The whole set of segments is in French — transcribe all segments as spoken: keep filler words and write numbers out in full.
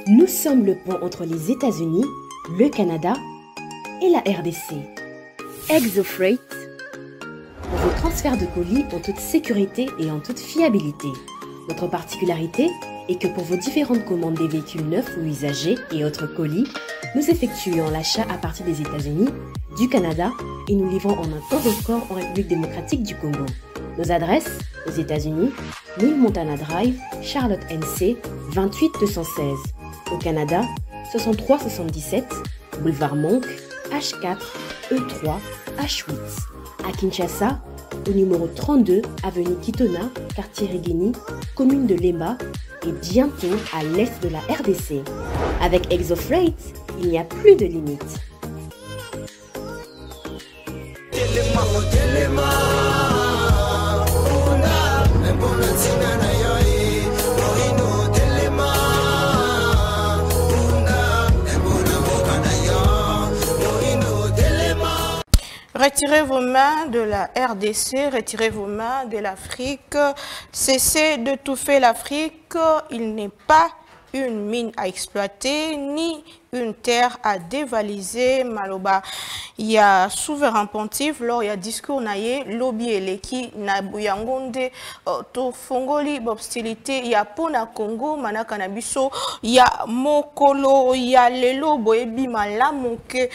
Nous sommes le pont entre les États-Unis, le Canada et la R D C. ExoFreight, pour vos transferts de colis en toute sécurité et en toute fiabilité. Notre particularité est que pour vos différentes commandes des véhicules neufs ou usagés et autres colis, nous effectuons l'achat à partir des États-Unis, du Canada et nous livrons en un temps record en République démocratique du Congo. Nos adresses, aux États-Unis, mille Montana Drive, Charlotte N C, vingt-huit deux cent seize. Au Canada, soixante-trois soixante-dix-sept, Boulevard Monk, H quatre, E trois, H huit. À Kinshasa, au numéro trente-deux, avenue Kitona, quartier Rigini, commune de Lemba, et bientôt à l'est de la R D C. Avec ExoFreight, il n'y a plus de limites. Retirez vos mains de la R D C, retirez vos mains de l'Afrique, cessez de touffer l'Afrique, il n'est pas une mine à exploiter, ni une terre à dévaliser. Maloba, il y a souverain pontife, lors il y a discours naïe, lobby eleki, na buyangonde, to fongoli, bobstilité, il y a pona Congo, manaka nabiso, il y a mokolo, il y a lelo, boebi malamuke,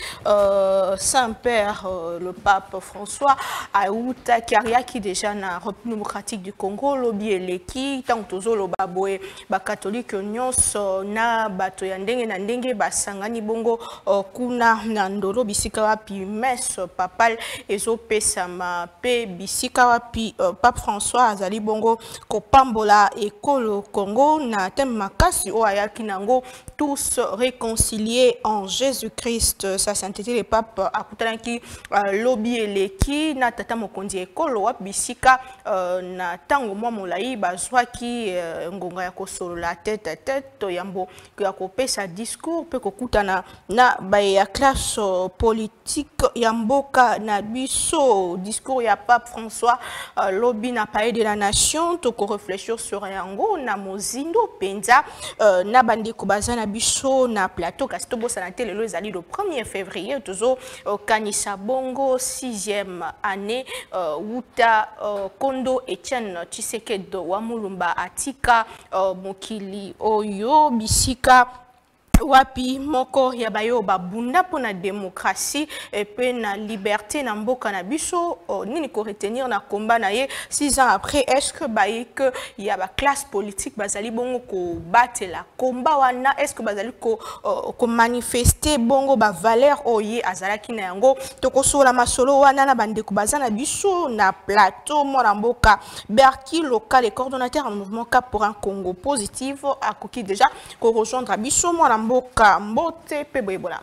Saint-Père, le pape François, Aouta, Karia, qui déjà na République démocratique du Congo, lobby eleki, tant tozo loba boe, ba catholique nyos, na bato ya ndenge na ndenge, bas sangani bongo uh, kuna na ndoro bisika wapi messe papal ezo pesama pe bisika wapi uh, Pape François azali bongo kopambola ekolo Congo na thème makasi o ayaki nango tous réconciliés en Jésus-Christ. Sa sainteté le pape akutanaki uh, lobby eleki na tata mokonzi ekolo wapi bisika uh, na tango mwa molai bazwaki uh, ngonga ya kosolola tête à tête to yambo ya kopesa discours pe kutana na baye ya classe uh, politique ya mboka na biso discours ya Pape François uh, lobby na paye de la nation to ko réfléchir sur yango na mozindo penza uh, na bandeko bazana biso na plateau kasi to bosa na télé le ezali le premier février tozo uh, kanisa bongo sixième année uh, wuta uh, Kondo Etienne Tshisekedi wa Mulumba atika uh, mokili oyo bisika wapi moko ya bayo babunda pona démocratie et pe na liberté na mboka na biso oh, nini ko retenir na combat na ye six ans après est-ce que baye que il y a ba classe politique bazali bongo ko battre la combat wana est-ce que bazali ko uh, ko manifester bongo ba valeur oye azalaki na yango to ko sola masolo wana na bande ko bazana biso na plateau mona mboka Berki local et coordonnateur en mouvement Cap pour un Congo positif a koki déjà ko rejoindre biso mona mboka mbote pe boyebola.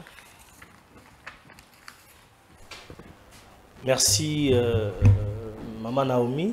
Merci euh, Maman Naomi.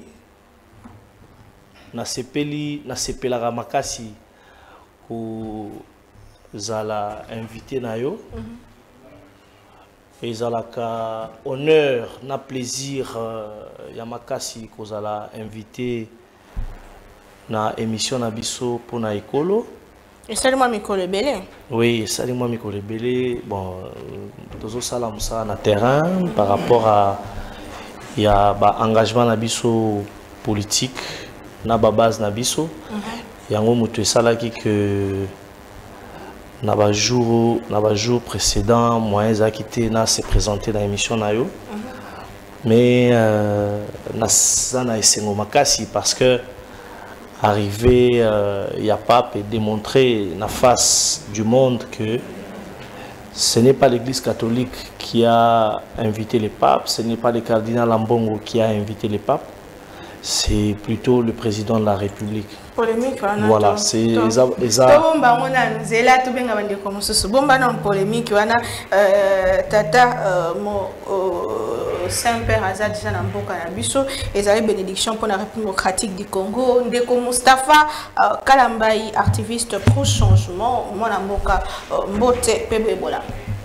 Na sepeli na sepela makasi ku zala invité na yo. Mm -hmm. Et zala ka honneur na plaisir euh, ya makasi ko zala invité na émission na biso pour na ekolo. Et salut moi Miko Lebele. Oui, salut moi Miko Lebele. Bon, tozo sala musa na terrain par rapport à il y a ba engagement na biso politique na ba base na biso. Yango mutu sala ki que na ba jour na ba jour précédent moyens a quitté na se présenter dans l'émission na yo. Mais euh, na sana esengo makasi parce que arrivé, il euh, y a Pape et démontrer la face du monde que ce n'est pas l'Église catholique qui a invité les papes, ce n'est pas le cardinal Ambongo qui a invité les papes, c'est plutôt le président de la République. Polémique, voilà, c'est ça. Saint-Père Azad déjà mboka na biso ezali bénédiction pour la République démocratique du Congo ndeko Mustafa uh, Kalambai activiste pro changement mwana mboka uh, mbote pebe bola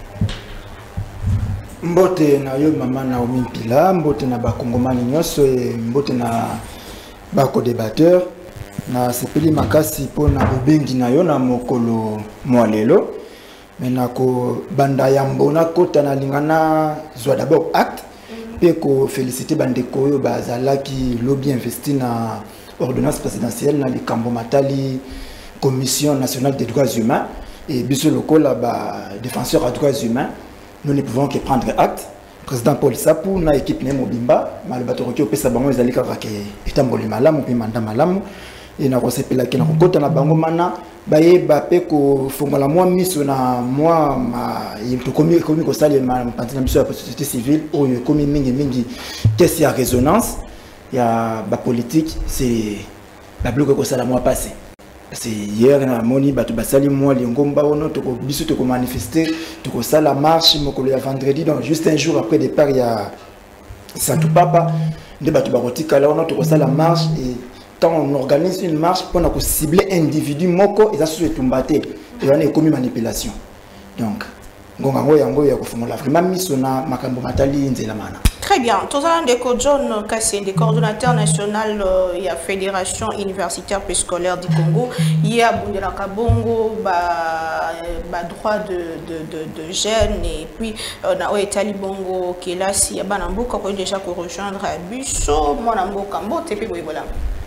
mbote na yo Mama Naomi Pila mbote na bakongomani nyonso mbote na bako débatteur na sepeli makasi po na bobengi na yo na mokolo mwalelo mais na ko banda yambo na kota na lingana zwa d'abord acte pe ko féliciter bandeko yo bazalaki lobby investi na ordonnance présidentielle na likambo matali commission nationale des droits humains et biso lokola ba défenseur des droits humains nous ne pouvons que prendre acte. Président Paul Sapou na équipe ne mobimba malobato ko pesa bango ezali kaka ke etamboli malamu pe manda malamu et na kosepela ke na kokota na bango mana baye ba pe ko fongola moi miso na moi ma to komi komi ko sale ma pantina biso ya société civile o komi mingi mingi test ya résonance ya ba politique c'est la bloque ko sala moi passé. C'est hier na moni batu basali moi lingomba ono to ko biso to ko manifester to ko sala marche mokolo ya vendredi donc juste un jour après départ ya Santu Papa de batu barotika là ono to ko sala marche et quand on organise une marche pour ko cibler individu moko et ça sous etumbate et on est commis manipulation donc ngonga ngo yango ya ko fongola vraiment misona makambo matali nzela mana. Très bien. Tout à l'heure, John Kassende, coordonnateur national de la Fédération universitaire préscolaire du Congo, il y a Bundela Kabongo, bah droit de de de de jeunes et puis na Oetali Bongo qui est là si ya banambo ko déjà ko rejoindre Busso monambo kambo tepe boyebola.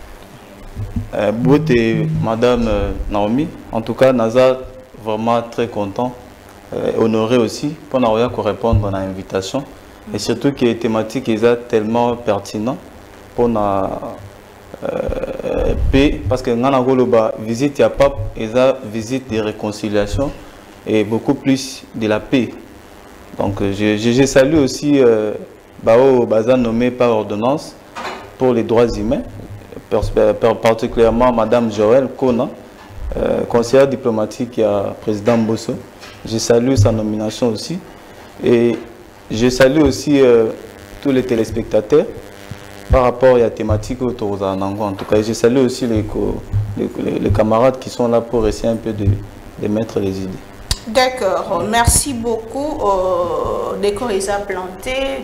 Euh beauté madame Naomi, en tout cas Naza vraiment très content, euh, honoré aussi pour na répondre à l'invitation. Et surtout que les thématiques sont tellement pertinentes pour la euh, paix, parce que dans la visite, il y a pas une visite de réconciliation et beaucoup plus de la paix. Donc je, je, je salue aussi euh, Bao Bazan nommé par ordonnance pour les droits humains, particulièrement Madame Joël Kona, euh, conseillère diplomatique et président Bosso. Je salue sa nomination aussi. Et je salue aussi euh, tous les téléspectateurs par rapport à la thématique autour de Nango. En tout cas, je salue aussi les, les, les camarades qui sont là pour essayer un peu de, de mettre les idées. D'accord, merci beaucoup. Euh, des corps ils ont planté,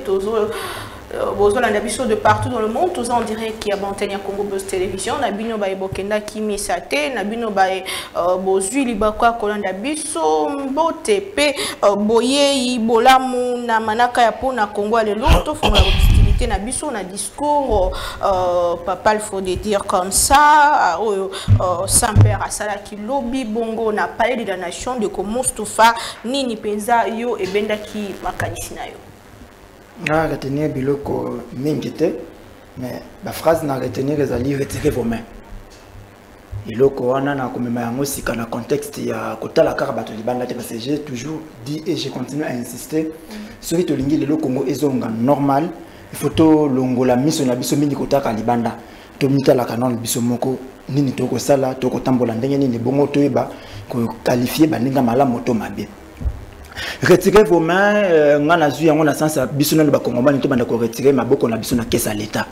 de partout dans le monde, tous en direct qui a Bantenia Congo Buzz Télévision, Nabino Baye Bokenda Kimi Sate, Nabino Baye Bozui Libakwa Kolanda Biso, Botepe, Boye, Bolamu, Namanaka Yapo, na Congo à l'autre, font la hostilité, Nabiso, na discours, papa il faut dire comme ça, Saint-Père Asala qui lobby Bongo, n'a pas de la nation de Komostufa, Nini Penza, Yo et Benda qui Makanisinayo. Na retenir biloko mingite mais la phrase na retenir ezali retirer vos mains biloko wana na komema yango sika na contexte ya kotala kaka bato libanda te parce que j'ai toujours dit et je continue à insister soki tolingi lelo Congo ezonga normal il faut to longola miso na biso mingi kotaka libanda to mitala kanon biso moko nini to ko sala to ko tambola ndenge nini bongo to eba ko qualifier baninga malamu to mabe. Retirez vos mains, on a vu un sens à bisona ba Congomani to banda ko retirer maboko na biso na caisse à l'état.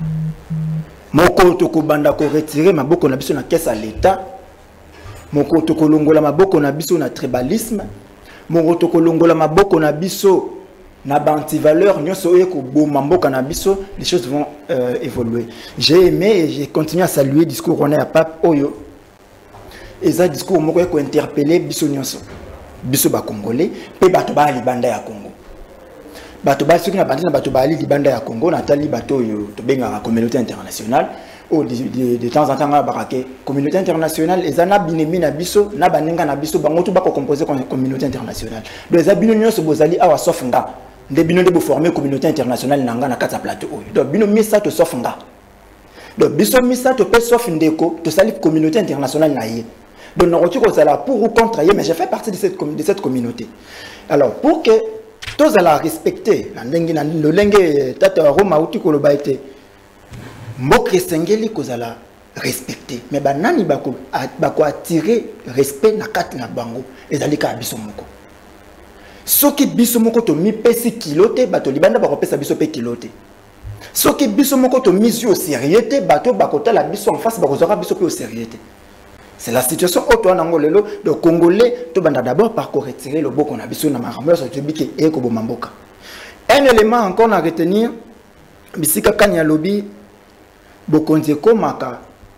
Moko to ko banda ko retirer maboko na biso na caisse à l'état. Moko to ko longola maboko na biso na tribalisme. Moko to ko longola maboko na biso na banti valeur nyonso e ko boma mboka na biso, les choses vont euh, évoluer. J'ai aimé et j'ai continué à saluer le discours on est à Pape Oyo. Et ça discours moko ko interpeller biso nyonso. Biso ba Congolais pe bato ba libanda ya Congo bato ba soki na bandina bato ba libanda ya Congo na tali bato yo to benga la communauté internationale au de, de, de temps en temps ba ke communauté internationale ezana binemi na biso na banenga na biso bango to ba ko composer comme communauté internationale donc za bino nyonso bozali awa sofunga nde bino de bo former communauté internationale nanga na kata plateau oyo donc bino misa to sofunga donc biso misa to pe sof ndeko to sali communauté internationale na ye. Donc, nous sommes pour ou contre, mais je fais partie de cette, de cette communauté. Alors, pour que tous allons respecter, le lengue tata Roma ou tout le baïté, mokre sengeli kozala respecter. Mais banani bako bako attirer respect na kat na bango ezalika biso moko. Soki biso moko to mi pesi kilote bato libanda bako pesa biso pe kilote. Soki biso moko to mise au sérieuté bato bako tala biso en face bako zora biso pe au sérieuté. C'est la situation au toit d'Angolelo, de Congolais, tout banda d'abord par retirer le beau qu'on a besoin de ma rameur sur le biquet et Kobo Mamboka. Un élément encore à retenir, Bissika Kanya Lobby, Bokonzeko Maka,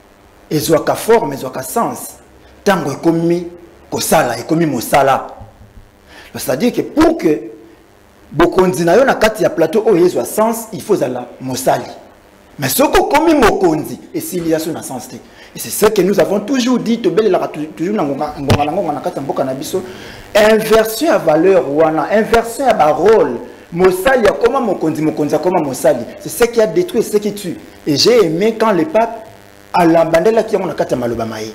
ezwaka forme ezwaka sens tango ekomi kosala ekomi mosala. C'est-à-dire que pour que bokonzi na yo na kati ya plateau oyo ezwa sens, il faut zala mosali. Mais ce que komi mokonzi et s'il y a son sens. Et c'est ce que nous avons toujours dit to belle la toujours na ngonga ngonga na kati mboka na biso, inversion à valeur wana, inversion à ba rôle. Mosali ya comment mokonzi mokonzi comment mosali. C'est ce qui a détruit, ce qui tue. Et j'ai aimé quand le pape a l'abandella qui on a kati maloba mai.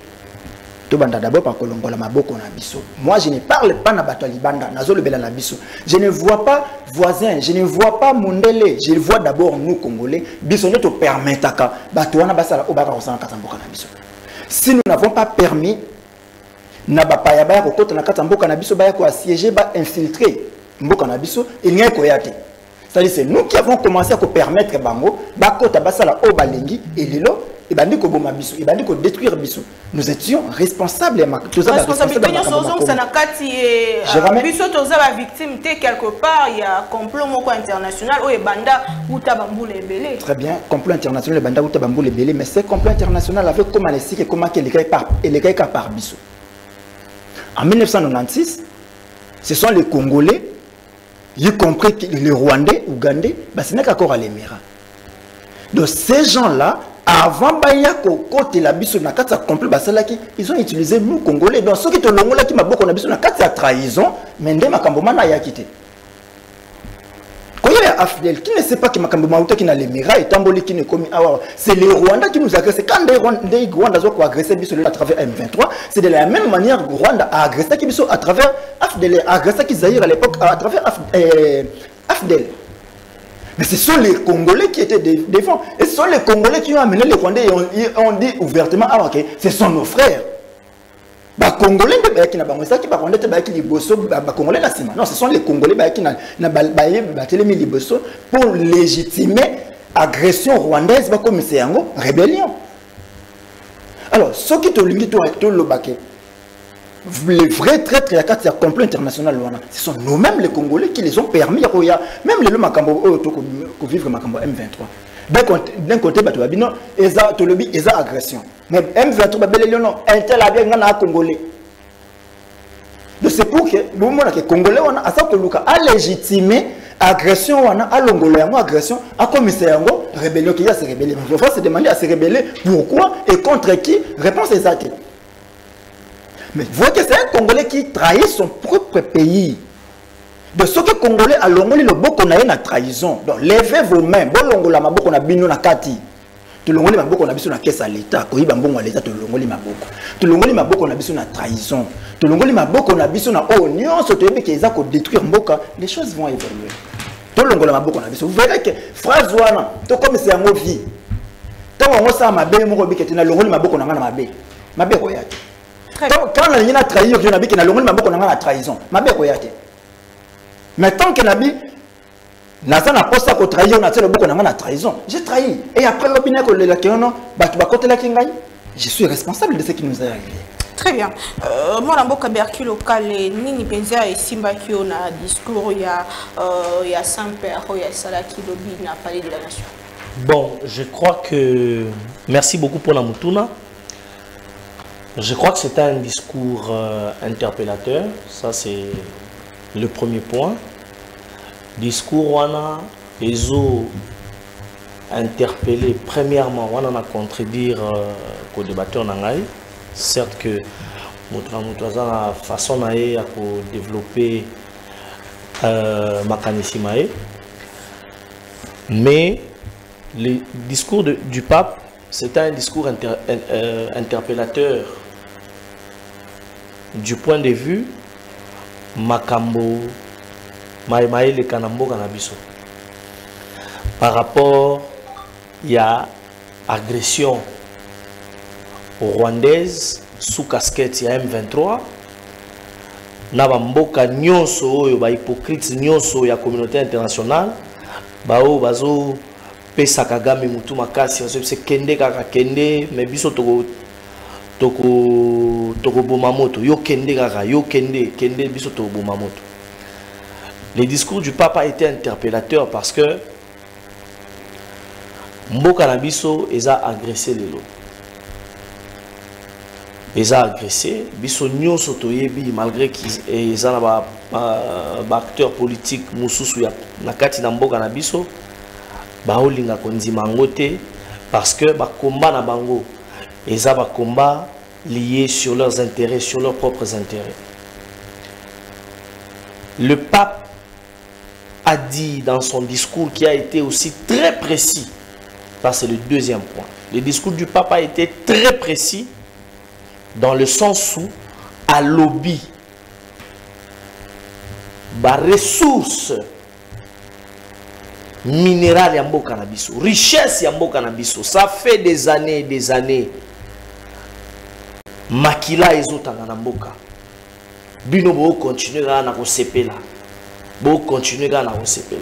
D'abord par kolongola maboko na biso. Moi je ne parle pas na bato libanda nazo le bela na biso. Je ne vois pas voisin, je ne vois pas mondele, je vois d'abord nous Congolais. Biso ne te permettaka bato wana basala obaka kosala katamboka na biso. Si nous n'avons pas permis na bapaya ba ko kota na katamboka na biso ba ya ko assiéger ba infiltrer mboka na biso, il n'y a koyate. C'est-à-dire c'est nous qui avons commencé à permettre bango ba kota basala obalengi et lelo et bandi ko boma biso et bandi ko détruire biso. Nous étions responsables ma toza responsabilité nous sommes ça na kati et biso toza ba victime té quelque part il y a complot moko international o e banda uta bambule ebele. Très bien, complot international banda uta bambule ebele, mais ce complot international avait comme alesi que comment que les cas par et les cas par biso. En mille neuf cent quatre-vingt-seize, ce sont les Congolais, y compris les Rwandais, Ougandais, bah ce n'est qu'accord à l'émirat. Donc ces gens-là, avant Bayako, côté la biso na kati complet basalaki, ils ont utilisé nous Congolais. Donc ceux qui te longola qui m'a beaucoup na biso na kati ya trahison, mais ndé makamboma na ya quitté. Quand il y a Afdel qui ne sait pas que makamboma uta qui na l'émirat et tamboli qui ne commis ah c'est les Rwandais qui nous agressent. Quand les Rwandais Rwanda ont agressé biso à travers M vingt-trois, c'est de la même manière que Rwanda a agressé qui biso à travers Afdel, a agressé qui Zaïre à l'époque à travers Afdel. Mais ce sont les Congolais qui étaient devant. Et ce sont les Congolais qui ont amené les Rwandais et ont, ont dit ouvertement ah, okay, ce sont nos frères. Les Congolais qui n'ont pas qui Congolais non, ce sont les Congolais qui n'ont pour légitimer l'agression rwandaise comme c'est une rébellion. Alors, ce qui est le baquet, les vrais traîtres, il y a un complot international. Ce sont nous-mêmes les Congolais qui les ont permis. Même les Makambo qui vivent M vingt-trois. D'un côté, ils ont agression. Mais M vingt-trois, un tel a Congolais. Donc c'est pour que les Congolais a légitimé l'agression, à l'Ongolais, agression, à commissaire, rébellion qui a se rébeller. Il faut se demander à se rébeller pourquoi et contre qui. Réponse exacte. Mais vous voyez que c'est un Congolais qui trahit son propre pays. De ce que Congolais a l'ongoli le beau qu'on a une trahison. Donc levez vos mains. Bon l'ongola ma boko na bino na kati. Tu l'ongoli ma boko na biso na caisse à l'état. Koyi bambongo à l'état tu l'ongoli ma boko. Tu l'ongoli ma boko na biso na trahison. Tu l'ongoli ma boko na biso na oignon. So tu veux que ils ko détruire mboka. Les choses vont évoluer. Tu l'ongola ma boko na biso. Vous verrez que phrase wana. To comme c'est un mot vie. Tant on ça ma bé mo ko bikete na l'ongoli ma boko na ngana ma bé. Ma bé koyaki. Quand il y a trahi, il y a une trahison. Mais tant que Nabi n'a pas ça pour trahir, on a une trahison. J'ai trahi. Et après l'opinion que je suis responsable de ce qui nous est arrivé. Très bien. Moi, je suis berki local, Nini Penza et Simba qui ont un discours, il y a il y a Saint-Père, il y a Salaki Lobi, n'a parlé de la nation. Bon, je crois que merci beaucoup pour la Moutouna. Je crois que c'était un discours euh, interpellateur, ça c'est le premier point. Discours wana les ont interpellé premièrement, on a contredire qu'au débatteur nangai, certes que la façon de développer euh, Makanisimae, mais le discours de, du pape c'était un discours inter, euh, interpellateur du point de vue Makambo, Maïmaï le Kanambo Kanabiso. Par rapport, il y a agression rwandaise sous casquette, il y a M vingt-trois. Nabamboka nyonso, il y a hypocrite nyonso, il y a communauté internationale. Bao, bazo, pesa kagame mutu makasi, c'est kende kaka kende, mais biso toko toko toko bomamoto, yo kende kaka, yo kende, kende biso toko bomamoto. Le discours du pape a été interpellateur parce que Mboka na biso eza agressé les lots. ils ont agressé, biso nyonso toyebi malgré qu'ils ont ba acteur politique mususu ya nakati na mboka na biso ba olinga kondima ngote parce que ba combat na bango ils ont ba combat liés sur leurs intérêts, sur leurs propres intérêts. Le pape a dit dans son discours qui a été aussi très précis, ça c'est le deuxième point. Le discours du pape a été très précis dans le sens où à lobby ba ressources minérales ya mboka na biso, richesse ya mboka na biso, ça fait des années et des années makila ezotanga na mboka bino bo continuer na ko sepela bo continuer na ko sepela.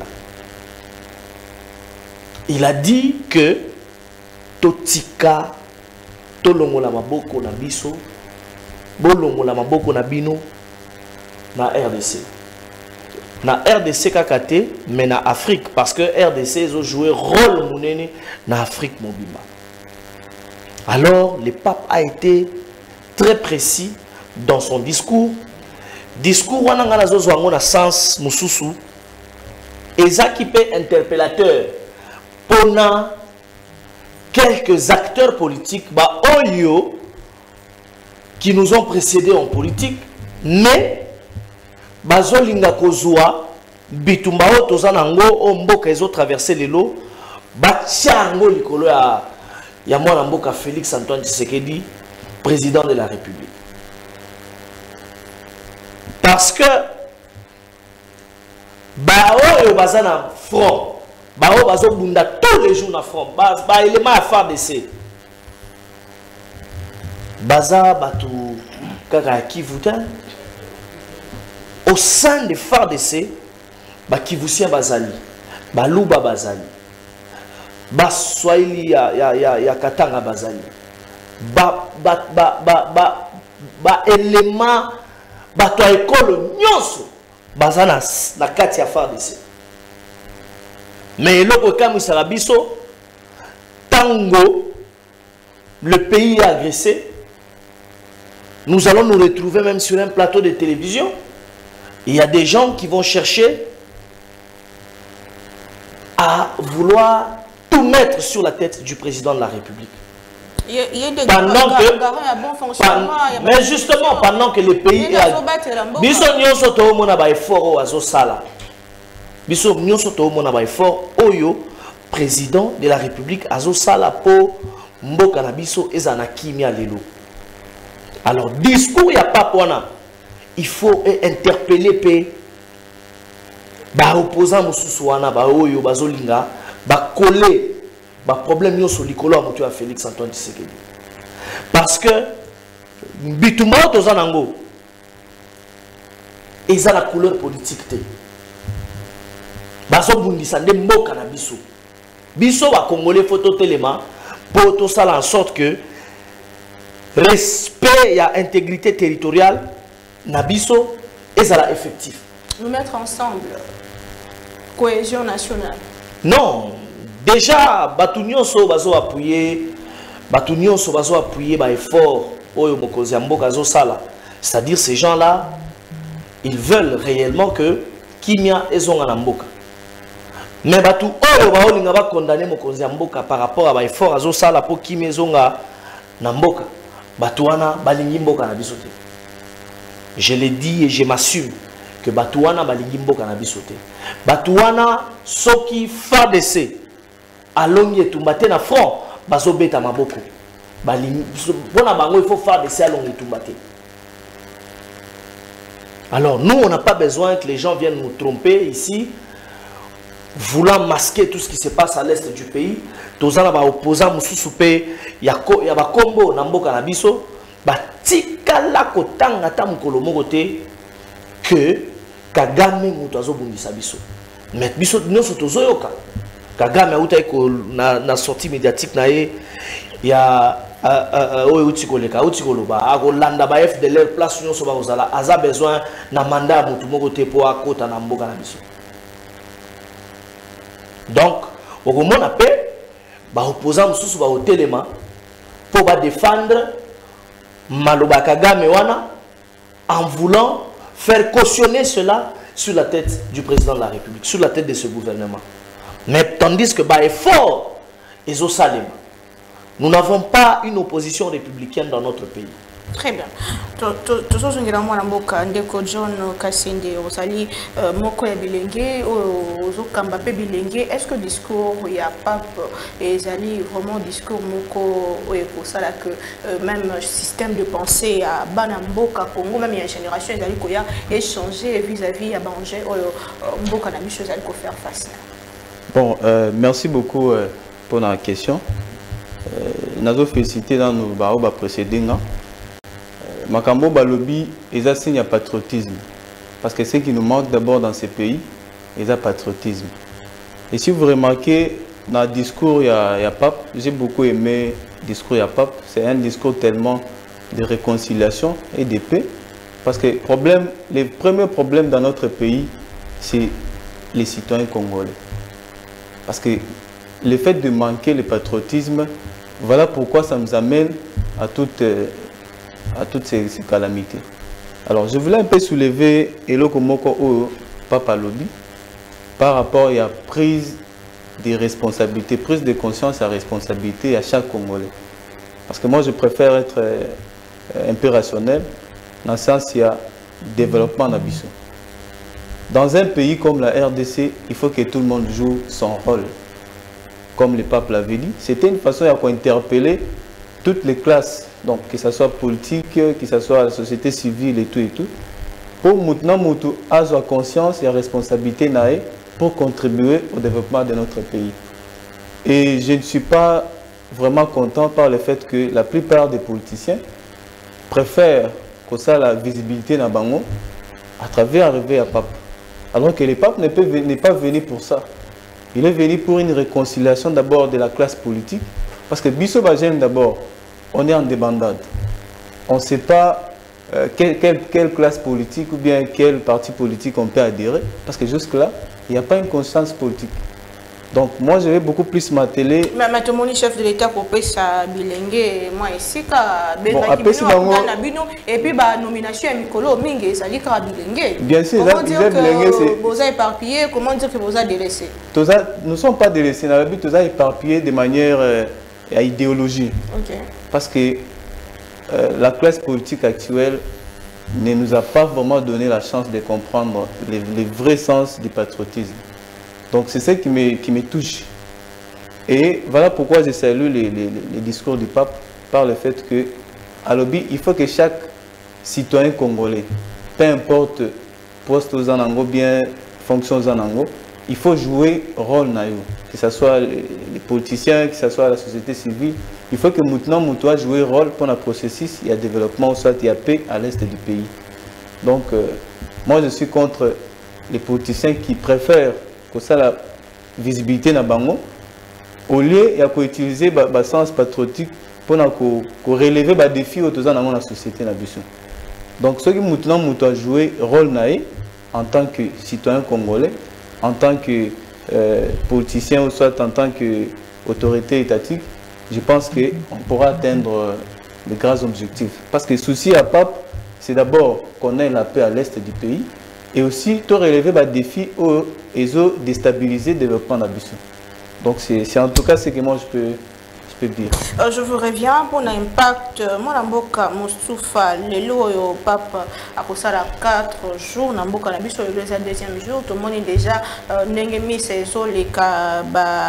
Il a dit que totika tolongola maboko na biso bolongola maboko na bino na R D C na R D C kakate mais na Afrique parce que R D C ont joué rôle monene na Afrique mobimba. Alors le pape a été très précis dans son discours. Discours wana ngana zozo wango na sens mususu ezaki pe interpellateur pona quelques acteurs politiques ba oyo qui nous ont précédés en politique mais bazolinga kozwa bitumba o tozana ngo o mboka ezo traverser lelo ba tiango likolo ya ya mwana mboka Félix Antoine Tshisekedi, président de la République. Parce que bao et bazana front, bao bazo bunda tous les jours na front, ba ba élément à F A R D C. Baza batu kaka kivuta au sein de F A R D C, ba kivusia bazali, ba luba bazali, ba swahili ya ya ya, ya katanga bazali. Ba ba ba ba ba ba élément ba to école nyonso bazana na kati ya F A R D C. Mais loko kamu sarabiso tango le pays est agressé, nous allons nous retrouver même sur un plateau de télévision. Il y a des gens qui vont chercher à vouloir tout mettre sur la tête du président de la République. Il y a, il y a des pendant gars, que, gars, bon fonctionnement, pan, il y a mais justement pendant que le pays est biso nyonso to mona ba effort azo sala biso nyonso to mona ba effort oyo président de la République azo sala po mboka na biso ezana kimia lelo. Alors discours ya papona il faut interpeller pe ba opposant mususu wana ba oyo bazolinga ba coller ba problème yo sur likolo moto ya Félix Antoine Tshisekedi. Parce que bitumba tozanango eza la couleur politique te. Baso bundisa nde mboka na biso. Biso ba congolais photo téléma pour tout ça en sorte que respect et intégrité territoriale nabiso ezala effectif. Nous mettre ensemble cohésion nationale. Non, déjà batu nyonso bazo appuyer batu nyonso bazo appuyer ba effort oyo mokozi ya mboka zo sala. C'est-à-dire ces gens-là ils veulent réellement que kimia ezonga na mboka. Mais batu oyo ba olinga ba condamner mokozi ya mboka par rapport à ba effort azo sala pour kimia ezonga na mboka. Batu wana balingi mboka na biso te. Je l'ai dit et je m'assume que Batouana balingi mboka na biso te. Batouana soki F A R D C alongi etumbate na front bazo beta maboko. Balingi bona bango il faut F A R D C alongi etumbate. Alors nous on n'a pas besoin que les gens viennent nous tromper ici voulant masquer tout ce qui se passe à l'est du pays. Tozana ba opposant mususu pe ya ko ya ba kombo na mboka na biso. Batikala kotanga ta mukolo moko te que Kagame mutu azobundisa biso. Mais biso nyonso tozoyoka. Kagame auta ko na na sortie médiatique na ye ya oyo uti koleka uti koloba akolanda ba F D L R place nyonso ba ozala aza besoin na mandat mutu moko te po akota na mboka na biso. Donc okomona pe ba opposant mususu ba otelema pour ba défendre Maloba Kagame wana en voulant faire cautionner cela sur la tête du président de la République, sur la tête de ce gouvernement. Mais tandis que bah effort et au Salem, nous n'avons pas une opposition républicaine dans notre pays. Très bien. Tout ça, je Ndeko John Kassende, Osali, Moko ya Bilenge, Ozokamba pe Bilenge. Est-ce que le discours il y a pas et Zali vraiment discours Moko pour ça là que même système de pensée à Banamboka Congo, même il y a une génération Zali qui a échangé vis-à-vis à Banger, Mboka na bicho Zali ko faire face. Bon, euh, merci beaucoup euh, pour la question. Euh, nous avons félicité dans nos barreaux précédents. Makambo Balobi, ils ont signe à patriotisme. Parce que ce qui nous manque d'abord dans ces pays, ils ont patriotisme. Et si vous remarquez, dans le discours, il y a, il y a Pape, j'ai beaucoup aimé le discours, il y a Pape. C'est un discours tellement de réconciliation et de paix. Parce que problème, les premiers problèmes dans notre pays, c'est les citoyens congolais. Parce que le fait de manquer le patriotisme, voilà pourquoi ça nous amène à toutes... à toutes ces, ces calamités. Alors, je voulais un peu soulever Eloko Moko o Papa Lobi par rapport à la prise de responsabilités, prise de conscience à responsabilité à chaque Congolais. Parce que moi, je préfère être euh, un peu rationnel, dans le sens qu'il y a développement d'ambition. Dans un pays comme la R D C, il faut que tout le monde joue son rôle. Comme le pape l'avait dit, c'était une façon d'interpeller toutes les classes. Donc, que ce soit politique, que ce soit la société civile et tout et tout, pour maintenant avoir conscience et la responsabilité pour contribuer au développement de notre pays. Et je ne suis pas vraiment content par le fait que la plupart des politiciens préfèrent que ça la visibilité dans Bango à travers arriver à Pape. Alors que le Pape n'est pas venu pour ça. Il est venu pour une réconciliation d'abord de la classe politique, parce que Bisso Bagène d'abord, on est en débandade. On ne sait pas euh, quelle, quelle, quelle classe politique ou bien quel parti politique on peut adhérer. Parce que jusque-là, il n'y a pas une conscience politique. Donc moi, je vais beaucoup plus m'atteler... Mais maintenant, le chef de l'État pour ça bilingue, moi ici, bon, après, si et puis la nomination est Mikolo Mingue, ça dit qu'il bilingue. Bien sûr, comment dire que vous avez éparpillé, comment dire que vous avez délaissé? Nous ne sommes pas délaissés, nous avons éparpillé de manière euh, à idéologie. Okay. Parce que euh, la classe politique actuelle ne nous a pas vraiment donné la chance de comprendre le, le vrai sens du patriotisme. Donc c'est ça qui me, qui me touche. Et voilà pourquoi je salue les, les, les discours du pape par le fait que, à l'Obi, il faut que chaque citoyen congolais, peu importe poste aux anango, bien fonction aux anango, il faut jouer rôle naïo. Que ce soit les, les politiciens, que ce soit la société civile, il faut que maintenant Moutoua joue rôle pour le processus et le développement, soit il y a paix à l'est du pays. Donc, euh, moi je suis contre les politiciens qui préfèrent que ça la visibilité na bango au lieu de utiliser le sens patriotique pour relever les défis autour de la société. Donc, ce qui maintenant Moutoua jouer rôle naïo en tant que citoyen congolais, en tant que euh, politicien ou soit en tant qu'autorité étatique, je pense qu'on pourra atteindre de grands objectifs. Parce que le souci à Pape, c'est d'abord qu'on ait la paix à l'est du pays et aussi de relever les défis et de déstabiliser le développement d'ambition. Donc c'est en tout cas ce que moi je peux, je peux dire. Euh, je vous reviens pour l'impact. Moi, Namboka, Moussoufa, le lot au pape à cause de quatre jours, Namboka, la biche le deuxième jour, tout le monde est déjà n'engagé ces les cas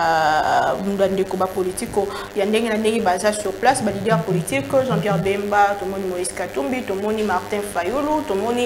de combat politique. Il y a des gens sur place, des leaders politiques, Jean-Pierre Bemba, tout le monde Moïse Katumbi, tout le monde Martin Fayulu, tout le monde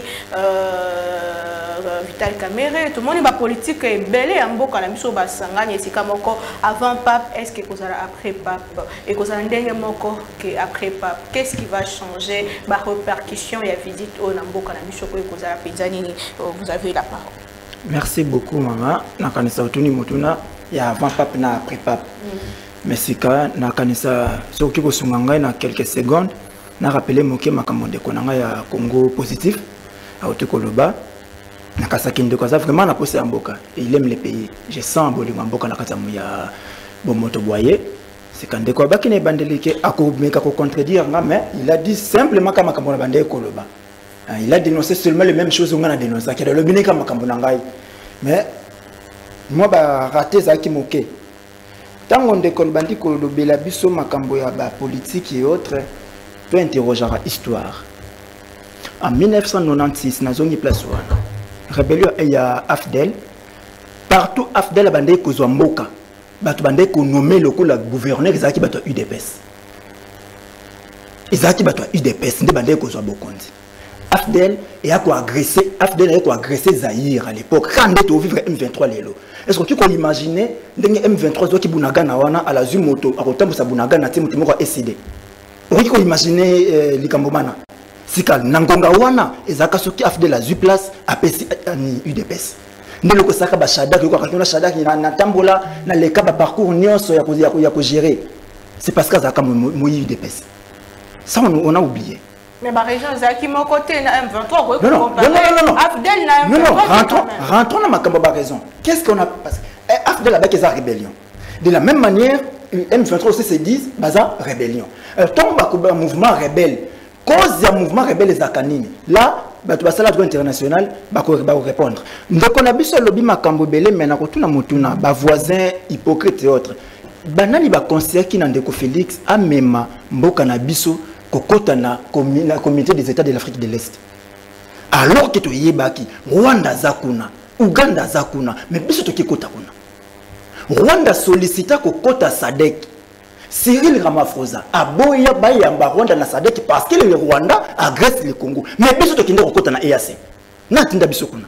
Vital Kamere, tout le monde est politique et belé en Boka, la biche au Bassangani, c'est comme avant pape, est-ce que vous allez après pape? Et que vous avez après pape, qu'est-ce qui va changer? Ma répercussion et la visite au Namboka, vous avez la parole. Merci beaucoup, maman. Nakanisa Otuni Motuna, il y a avant pape et après pape. Mais c'est quand Nakanisa, ce qui vous soumet dans quelques secondes, n'a rappelé Moké Makamode Konanga ya Congo positif, à Otekoloba. Nakasaki Ndekoza, vraiment, n'a posé en Boka. Il aime les pays. Je sens un boulot en Boka, Nakatamouya Bomoto Boye. c'est quand de quoi qui n'est bandé qui a contredire, mais il a dit simplement comme Makambo bandé Koloba. Il a dénoncé seulement les mêmes choses qu'on a dénoncé. Qu'il a le biné comme Makambo Nangai. Mais moi, bah raté ça qui moquait. Tant qu'on déconne bandit Koloba, la biso Makambo ya ba politique et autres, peut interroger la histoire. En mille neuf cent quatre-vingt-seize, dans une place où rébellion il y a Afdel. Partout Afdel a bandé Kozwamboka. Batu bandé ko nommé le coup la gouverneur Izaki bato U D P S. Izaki bato U D P S ndé bandé Kozwabokondi. Afdel et a quoi agressé, Afdel a quoi agressé Zaïre à l'époque. Quand on vivre M vingt-trois lelo. Est-ce que tu peux imaginer ndenge M vingt-trois zo ki bunaga na wana à la Zumoto à kotambo sa bunaga na timu timoko S C D. On peut imaginer likambomana. Sika nangonga wana ezaka soki Afdel la zu place a P C ni U D P S. Ndelo ko saka ba shadak ko katona shadak na na tambola na le ka ba parcours nyonso ya ko ya ko gérer. C'est parce que ça comme U D P S. Ça on, on a oublié. Mais la région Zaki mon côté na M vingt-trois non, non, non, non, non, non. Afdel na M vingt-trois. Non, non, rentrons, rentrons dans ma cambo raison. Qu'est-ce qu'on a passé? Afdel avec sa rébellion. De la même manière, M vingt-trois aussi se disent baza rébellion. Tant que mouvement rebelle, cause du mouvement rebelle les akanini. Là, bato basala droit international ba ko répondre. Donc on a biso lobby makambo belé maintenant ko tuna mutuna ba voisins hypocrites et autres. Banali ba conseiller qui n'andeko Félix a mema mboka na biso kokota na communauté des États de l'Afrique de l'Est. Alors que to yebaki Rwanda zakuna, Uganda zakuna, mais biso to kikota kuna. Rwanda sollicita kokota Sadek. Cyril Ramaphosa a boya bayamba Rwanda na Sadek parce que le Rwanda agresse le Congo. Mais biso to kinde kokota na E A C. Na tinda biso kuna.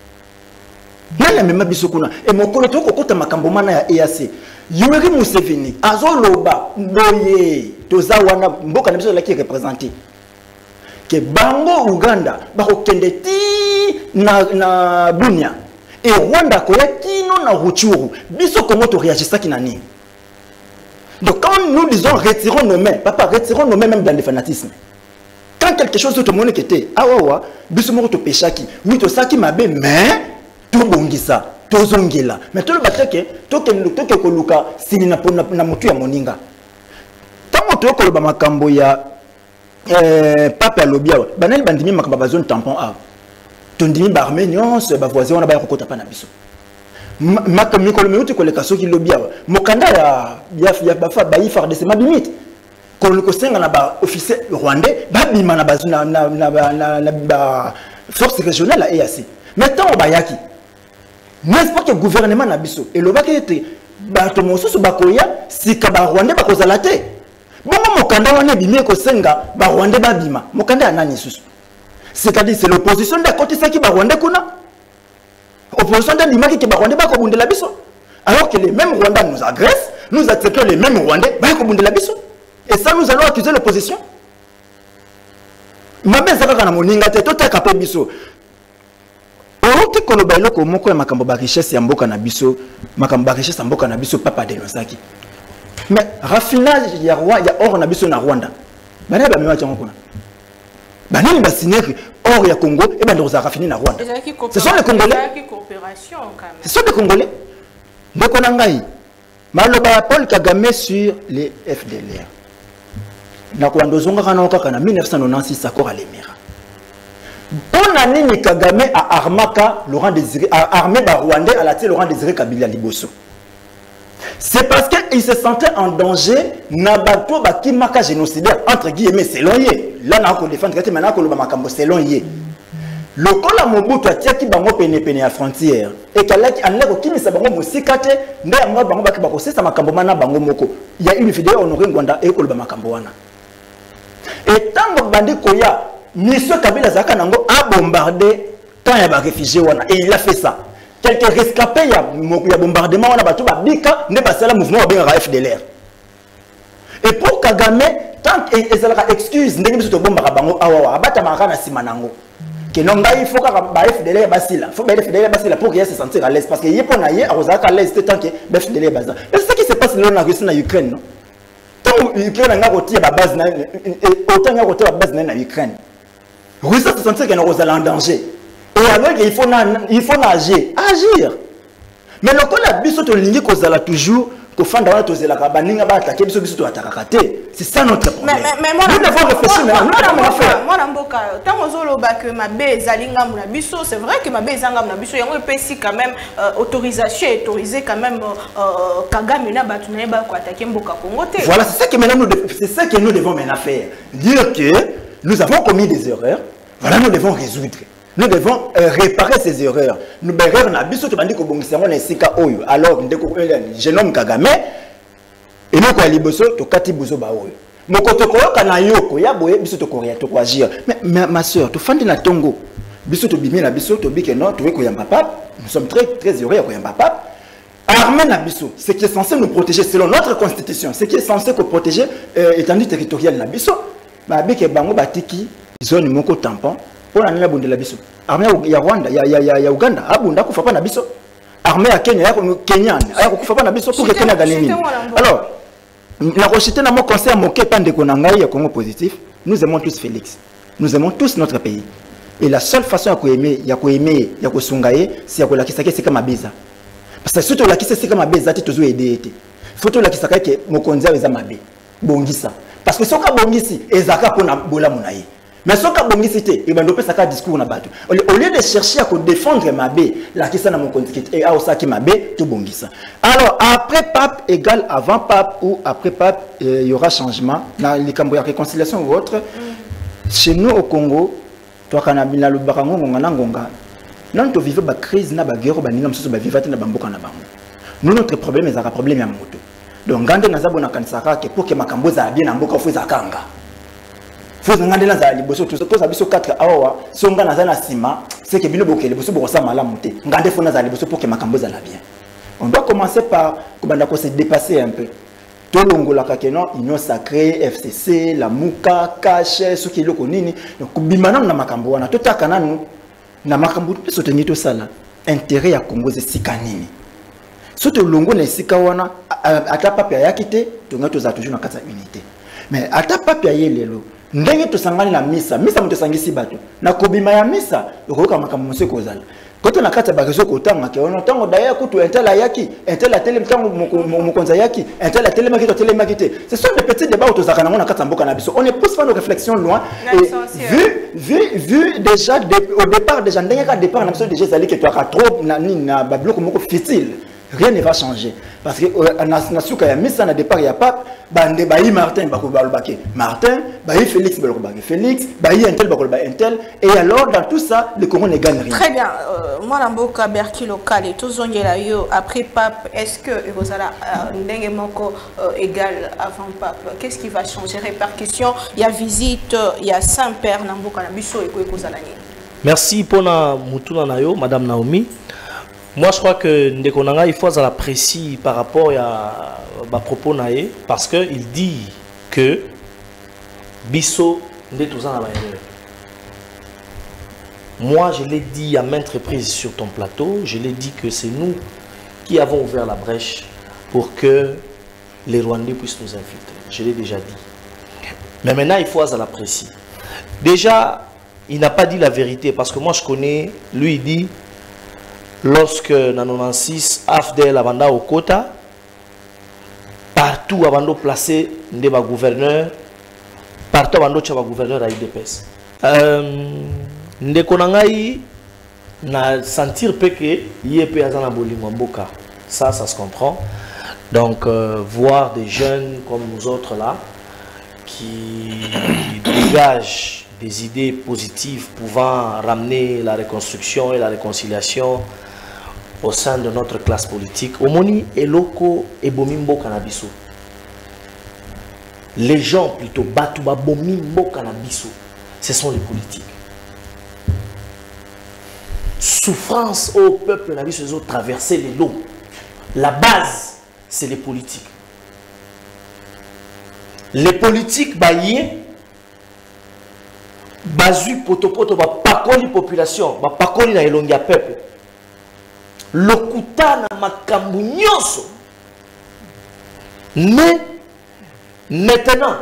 Na la mema biso kuna. Et mon kolo to kokota makambo mana ya E A C. Yoweri Museveni azoloba boye toza wana mboka na biso la qui représenté. Que Bango Uganda bako kende ti na na Bunia. Et Rwanda koya kino na Ruchuru. Biso comment to réagissa ki nani. Donc quand nous disons retirons nos mains, papa, retirons nos mains même dans le fanatisme. Quand quelque chose tout le monde était, ah ouais ouais, bisous to pechaki, oui to saki mabe, mais tout bongisa, tout zongela. Mais tout le bateke, tout que tout que koluka, si na na mutu ya moninga. Tant que koloba makambo ya euh papa lobia, banel bandimi makamba ba zone tampon A. Tondimi ba arménion, se ba voisin on ba kokota pa na biso. Makami kolomé tu koleka soki lobia mokanda ya ya ya bafa bayi far de sema bimite koloko senga na ba officier rwandais ba bima na ba na na na na ba force régionale à E A C maintenant on bayaki n'est-ce pas que gouvernement na biso et lobaki ete ba to mosusu bakoya sika ba rwandais bakozala te bongo mokanda wana bimie ko senga ba rwandais ba bima mokanda nani susu c'est-à-dire c'est l'opposition de côté ça qui ba rwandais kuna. Opposition de l'image qui est Rwandais, alors que les mêmes Rwandais nous agressent, nous acceptons les mêmes Rwandais, et ça nous allons accuser l'opposition. Ma mère ça va moninga te tout capé biso. Orote koloba eloko moko ya makambo ba richesse ya mboka na biso, makambo ba richesse ya mboka na biso papa dénonçaki. Mais raffinage ya roi ya or na biso na Rwanda. Bana ba mema tyango kuna. Banani ba signer or ya Congo et ben doza raffiner na Rwanda. Ce sont les Congolais. Ce sont les Congolais. Donc on a ngai. Maloba Paul Kagame sur les F D L R. Na kwando zonga kana kaka na mille neuf cent quatre-vingt-seize accord à l'Émira. On a nini Kagame à Armaka Laurent Désiré à armé ba Rwandais à la tête Laurent Désiré Kabila Liboso. C'est parce qu'il se sentait en danger nabato ba kimaka génocidaire entre guillemets selon yé. Là na ko défendre maintenant ko loba makambo selon yé. Le kola Mobutu atiaki bango pene pene à frontière et kalaki anleko kimisa bango musikate nde amwa bango baki bako sesa makambo mana bango moko. Il y a une vidéo honoré Ngwanda et ko loba makambo wana. Et tango bandi koya Monsieur Kabila zaka nango a bombardé tant ya ba réfugiés wana et il a fait ça. Quelques rescapés ya ya bombardement wana batu ba bika ne ba sala mouvement ba F D L R. Et pour Kagame tant et ça la excuse ndenge biso to bombara bango awa abata maka na sima nango. Que non il faut que ba F D L R basila, faut ba F D L R basila pour qu'il se sentir à l'aise parce que yepo na ye arozaka à l'aise tant que ba F D L R baza. Et c'est ce qui se passe là en Russie na Ukraine non. Tant Ukraine nga roti ba base na autant nga roti ba base na Ukraine. Russie se sentir que na rozala en danger. Et alors il faut na il faut agir, agir. Mais le kola biso to lingi kozala toujours C'est ça notre problème. Mais, mais, mais nous devons réfléchir maintenant. C'est vrai que ma bézangam il y quand même autorisation autorisé quand même Kagame na batuna ba ko attaquer Mboka Congo. Voilà, c'est ça que maintenant nous c'est ça que nous devons maintenant faire. Dire que nous avons commis des erreurs. Voilà, nous devons résoudre. Nous devons euh, réparer ces erreurs. Nous erreurs na biso to bandi ko bongisa ngona esika oyo. Alors ndeko genome Kagame et nous ko liboso to kati bozo ba oyo. Mokoto ko kana yoko ya boye biso to koria to ko agir. Mais ma, ma sœur, to fandi na tongo. Biso to bimi na biso to bike non to ko yamba papa. Nous sommes très très heureux ko yamba papa. Armée na biso, ce qui est censé nous protéger selon notre constitution, ce qui est censé nous protéger euh, étendue territoriale na biso. Ba bike bango batiki zone moko tampon. Pour la bonde la biso. Armée ya Rwanda, ya ya ya Uganda, abunda kufa pa na biso. Armée ya Kenya, ya Kenyan, ya kufa pa na biso pour que Kenya gagne. Alors, la recherche na mon conseil moqué pas de konangai ya Congo positif. Nous aimons tous Félix. Nous aimons tous notre pays. Et la seule façon à aimer, ya ko aimer, ya ko sungaye, c'est ya ko lakisa ke c'est comme abeza. Parce que surtout lakisa c'est comme abeza ti tozo aider té. Faut to lakisa ke mokonzi aweza mabe. Bongisa. Parce que soka bongisi ezaka pona bola munaye. Mais ce que vous cité, il va faire un discours na batu. Au lieu de chercher à défendre Mabé, la question na mon compte et à Osaki Mabé, tout bongisa. Alors après pape égale avant pape ou après pape, il y aura changement dans les camps de réconciliation ou autre. Chez nous au Congo, toi kanabina le barango ngana ngonga. Non to vivre ba crise na ba guerre ba ninga msusu ba vivate na bamboka na bango. Nous notre problème est un problème ya moto. Donc ngande na zabona kansaka que pour que makambo za bien na mboka fuza kanga. Faut demander dans la liboso tout ça pour savoir sur quatre awa si on gagne dans la cima c'est que bino bokele liboso bokosa malamu te ngande faut dans la liboso pour que makambo za la bien. On doit commencer par kubanda ko se dépasser un peu. Tout longola ka kenon union sacrée F C C la muka cache ce qui est loko nini donc bimana na makambo wana to takana nu na makambo to soutenir tout ça là intérêt ya Congo c'est sikanini. Surtout longo na sika wana ata pape ya kité to ngato za toujours na kata unité. Mais ata pape ya yelelo ndenge to sangani na misa misa moto sangisi bato na kobima ya misa okoka makambo mose kozala kote na kata ba réseau kotanga ke ono tango daya kutu entela yaki entela tele mtango mokonza yaki entela tele makito tele makite ce sont des petits débats autour zakana na kata mboka na biso on est plus faire nos réflexions loin et vu vu vu déjà de, au départ déjà ndenge ka départ na biso déjà zali que tu as trop na ni na ba bloc moko futile. Rien ne va changer. Parce que na suka ya misa na départ ya pape, bande bayi Martin bakolobake Martin, bayi Félix bakolobake Félix, bayi Intel bakolobake Intel et alors dans tout ça le Congo ne gagne rien. Très bien. Euh, moi Mboka Berki local et tout zongela yo après pape, est-ce que Rosala ndenge moko égal avant pape? Qu'est-ce qui va changer? Répercussion, il y a visite, il y a Saint-Père na Mboka na biso et ko ekozala ni. Merci pour na mutuna na yo madame Naomi. Moi, je crois que Ndekonanga, il faut l'apprécier par rapport à ma propos naé, parce qu'il dit que Bisso n'est tout ça. Moi, je l'ai dit à maintes reprises sur ton plateau, je l'ai dit que c'est nous qui avons ouvert la brèche pour que les Rwandais puissent nous infiltrer. Je l'ai déjà dit. Mais maintenant, il faut l'apprécier. Déjà, il n'a pas dit la vérité, parce que moi, je connais, lui, il dit. Lorsque en quatre-vingt-six, Afdel Abanda au Kota, partout Abando placé des gouverneurs, partout Abando tchaba gouverneur à I D P S. Ndekonangai na sentir que yépe azana bolingo mboka. Ça, ça se comprend. Donc, euh, voir des jeunes comme nous autres là, qui dégagent des idées positives pouvant ramener la reconstruction et la réconciliation au sein de notre classe politique. Omoni eloko ebomimbo kanabiso. Les gens plutôt batuba bomimbo kanabiso. Ce sont les politiques. Souffrance au peuple nabiso, ils ont traversé les lots. La base, c'est les politiques. Les politiques baillés, bazu potopoto ba pakoli population, ba pakoli na elongia peuple. Lokuta na makambu nyonso. Mais maintenant,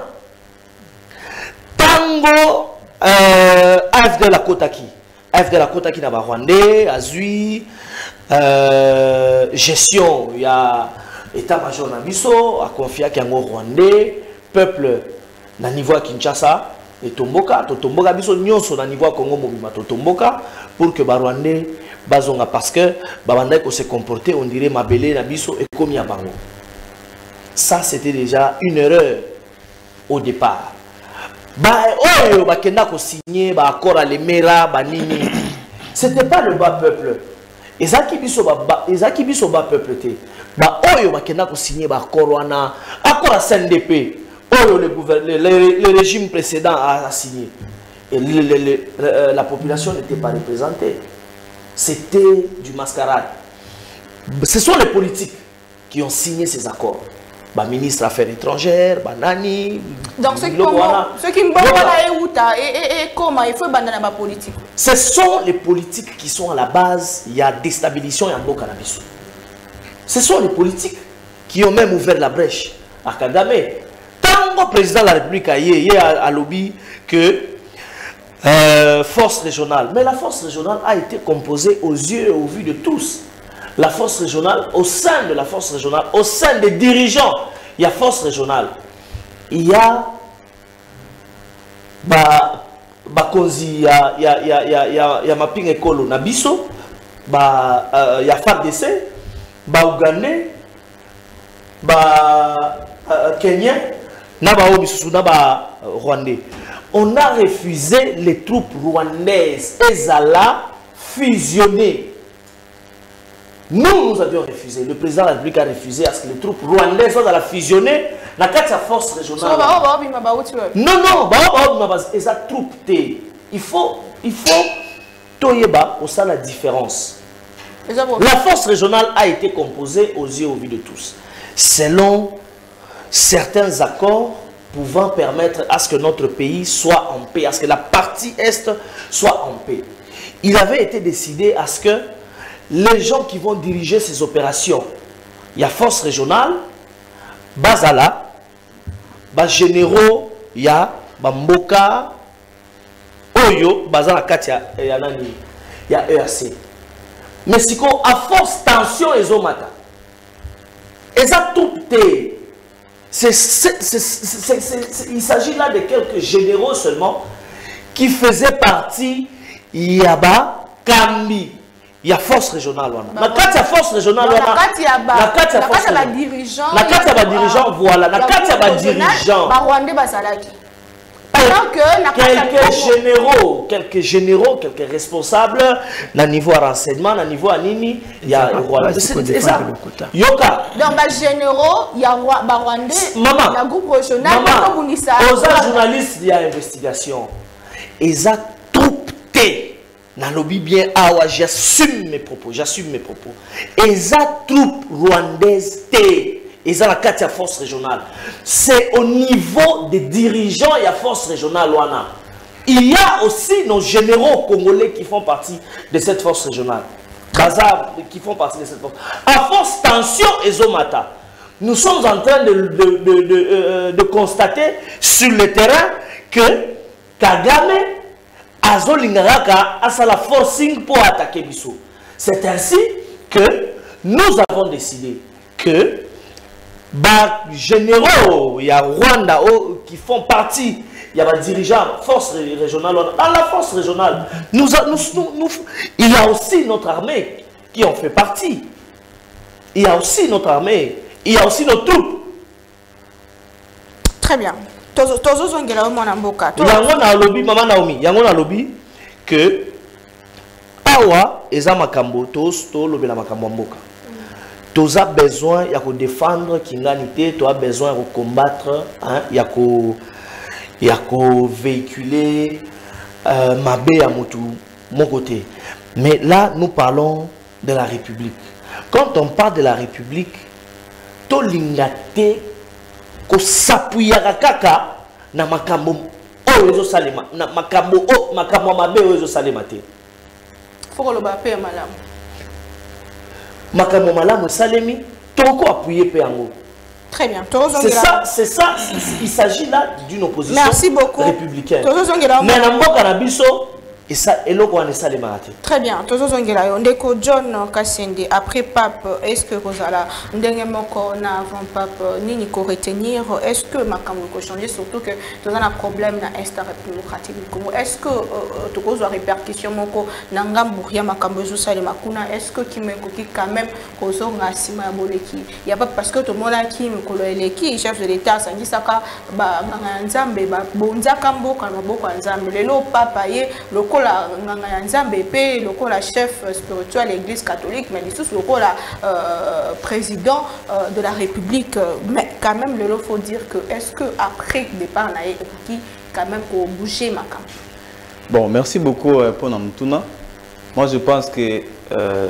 tango euh, A F D la Kotaki, A F D la Kotaki na ba Rwandais, Azui, euh, gestion, il y a état-major na biso a confié à yango rwandais peuple na niveau à Kinshasa et tomboka to tomboka biso nyonso na niveau à Congo mobima to tomboka pour que ba rwandais bazonga parce que ba bandai ko se comporter on dirait mabele na biso et comme ya bango. Ça c'était déjà une erreur au départ. Bah oh ba kenda ko signer ba accord à l'Emera ba nini. C'était pas le bas peuple. Ezaki biso ba ezaki biso ba peuple té. Ba oyo ba kenda ko signer ba accord wana accord à C N D P. Oh le gouvernement le, le régime précédent a, a signé. Et le, le, le, le, la population n'était pas représentée. C'était du mascarade. Ce sont les politiques qui ont signé ces accords. Bah, ministre des Affaires étrangères, bah, Nani. Donc, ceux qui ont ceux qui ont et comment il faut abandonner la politique. Ce sont les politiques qui sont à la base. Il y a déstabilisation et un beau cannabis. Ce sont les politiques qui ont même ouvert la brèche à Kagame. Tant que le président de la République a dit à lobby que euh, force régionale. Mais la force régionale a été composée aux yeux et au vu de tous. La force régionale, au sein de la force régionale, au sein des dirigeants, il y a force régionale. Il y a bah Bakonzi, il y a il y a il y a il y a il y a il y a Maping Ekolo Nabiso, bah il y a F A R D C, bah Ougandais, bah Kenyan, Naba Omisusu, Naba Rwandais. On a refusé les troupes rwandaises et Zala fusionner. Nous, nous avions refusé. Le président de la République a refusé à ce que les troupes rwandaises soient à la fusionner dans la force régionale. Non, non, les troupes, il faut, il faut, toyeba au sein de la différence. La force régionale a été composée aux yeux et au vu de tous, selon certains accords pouvant permettre à ce que notre pays soit en paix, à ce que la partie Est soit en paix. Il avait été décidé à ce que les gens qui vont diriger ces opérations, il y a force régionale, Bazala, Bas généraux, il y a Bamboka, Oyo, Bazala Katia, il y a E A C. Mais si qu'on a force tension et zomata, et ça tout est, il s'agit là de quelques généraux seulement qui faisaient partie, Yaba, Kambi. Il y a force régionale. La carte a force régionale. La carte a force dirigeant. La carte a dirigeant, voilà. La carte a dirigeant. Quelques généraux, quelques généraux, quelques responsables, na niveau renseignement, na niveau anini, il y a Rwanda. C'est ça. Yoka. Donc, les généraux, il y a Rwanda. Maman. Le groupe régional. Maman. Aux journalistes, il y a investigation. Et ça, troupe T. Dans le lobby bien, ah, j'assume mes propos, j'assume mes propos. Et ça, troupe rwandaise T. Et ça, la carte force régionale. C'est au niveau des dirigeants et à force régionale. Il y a aussi nos généraux congolais qui font partie de cette force régionale. Bazar, qui font partie de cette force. À force tension et zomata. Nous sommes en train de, de, de, de, de, de constater sur le terrain que Kagame Azolingaraka a sa la forcing pour attaquer Bissau. C'est ainsi que nous avons décidé que bah, généraux, il y a Rwanda oh, qui font partie, il y a des dirigeants, force régionale. Dans la force régionale, nous, nous, nous, il y a aussi notre armée qui en fait partie. Il y a aussi notre armée, il y a aussi nos troupes. Très bien. Yango na lobby maman Naomi, yango na lobby que awa eza makambo tos to lobela makambo mboka. Toza besoin ya ko défendre kinganité, to a besoin de combattre hein, ya ko ya ko véhiculer euh, mabe ya mutu mon côté. Mais là nous parlons de la République. Quand on parle de la République, to lingate ko sapuyaka kaka na makambo o ezo salema na makambo o makambo mabe o ezo salema te. Foko lo ba pe malamu. Makambo malamu salemi toko appuyer pe yango. Très bien. C'est ça, c'est ça, il s'agit là d'une opposition Merci beaucoup. républicaine. Mais na mboka na biso et ça et le quoi ça les maté. Très bien. Tozo zongela yo ndeko John Kasende après pape est-ce que Rosala ndenge moko na avant pape nini ko retenir est-ce que makambo ko changer surtout que toza na problème na est démocratique du Congo est-ce que to ko zo répercussion moko na ngambu ya makambo zo sale makuna est-ce que kimeko ki quand même ko zo ngasima ya boleki ya pas parce que to mona ki mokolo eleki chef de l'état sangi saka ba nganga nzambe ba bonzaka mboka na maboko ya nzambe lelo papa ye lokola nganga nzambe pe lokola chef spirituel de l'église catholique mais surtout lokola euh, président euh, de la République mais quand même il faut dire que est-ce que après le départ na qui quand même pour bouger ma camp. Bon, merci beaucoup euh, pour Namtuna. Moi je pense que euh,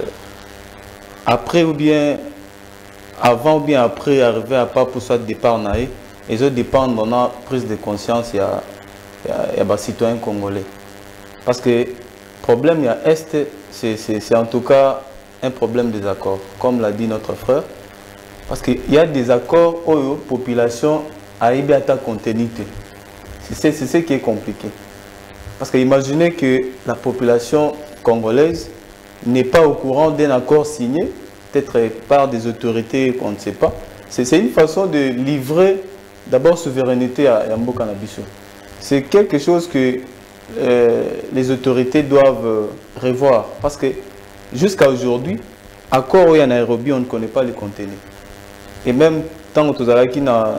après ou bien avant ou bien après arriver à pas pour ce départ na et ils dépendent de la prise de conscience il y a il y a des citoyens congolais. Parce que le problème il y a Est, c'est en tout cas un problème des accords, comme l'a dit notre frère. Parce qu'il y a des accords où la population a eu à continuité. C'est ce qui est compliqué. Parce que imaginez que la population congolaise n'est pas au courant d'un accord signé, peut-être par des autorités qu'on ne sait pas. C'est une façon de livrer d'abord souveraineté à Mboka na biso. C'est quelque chose que euh, les autorités doivent euh, revoir. Parce que jusqu'à aujourd'hui, accord où il y a en Nairobi, on ne connaît pas les contenus. Et même tant que nous avons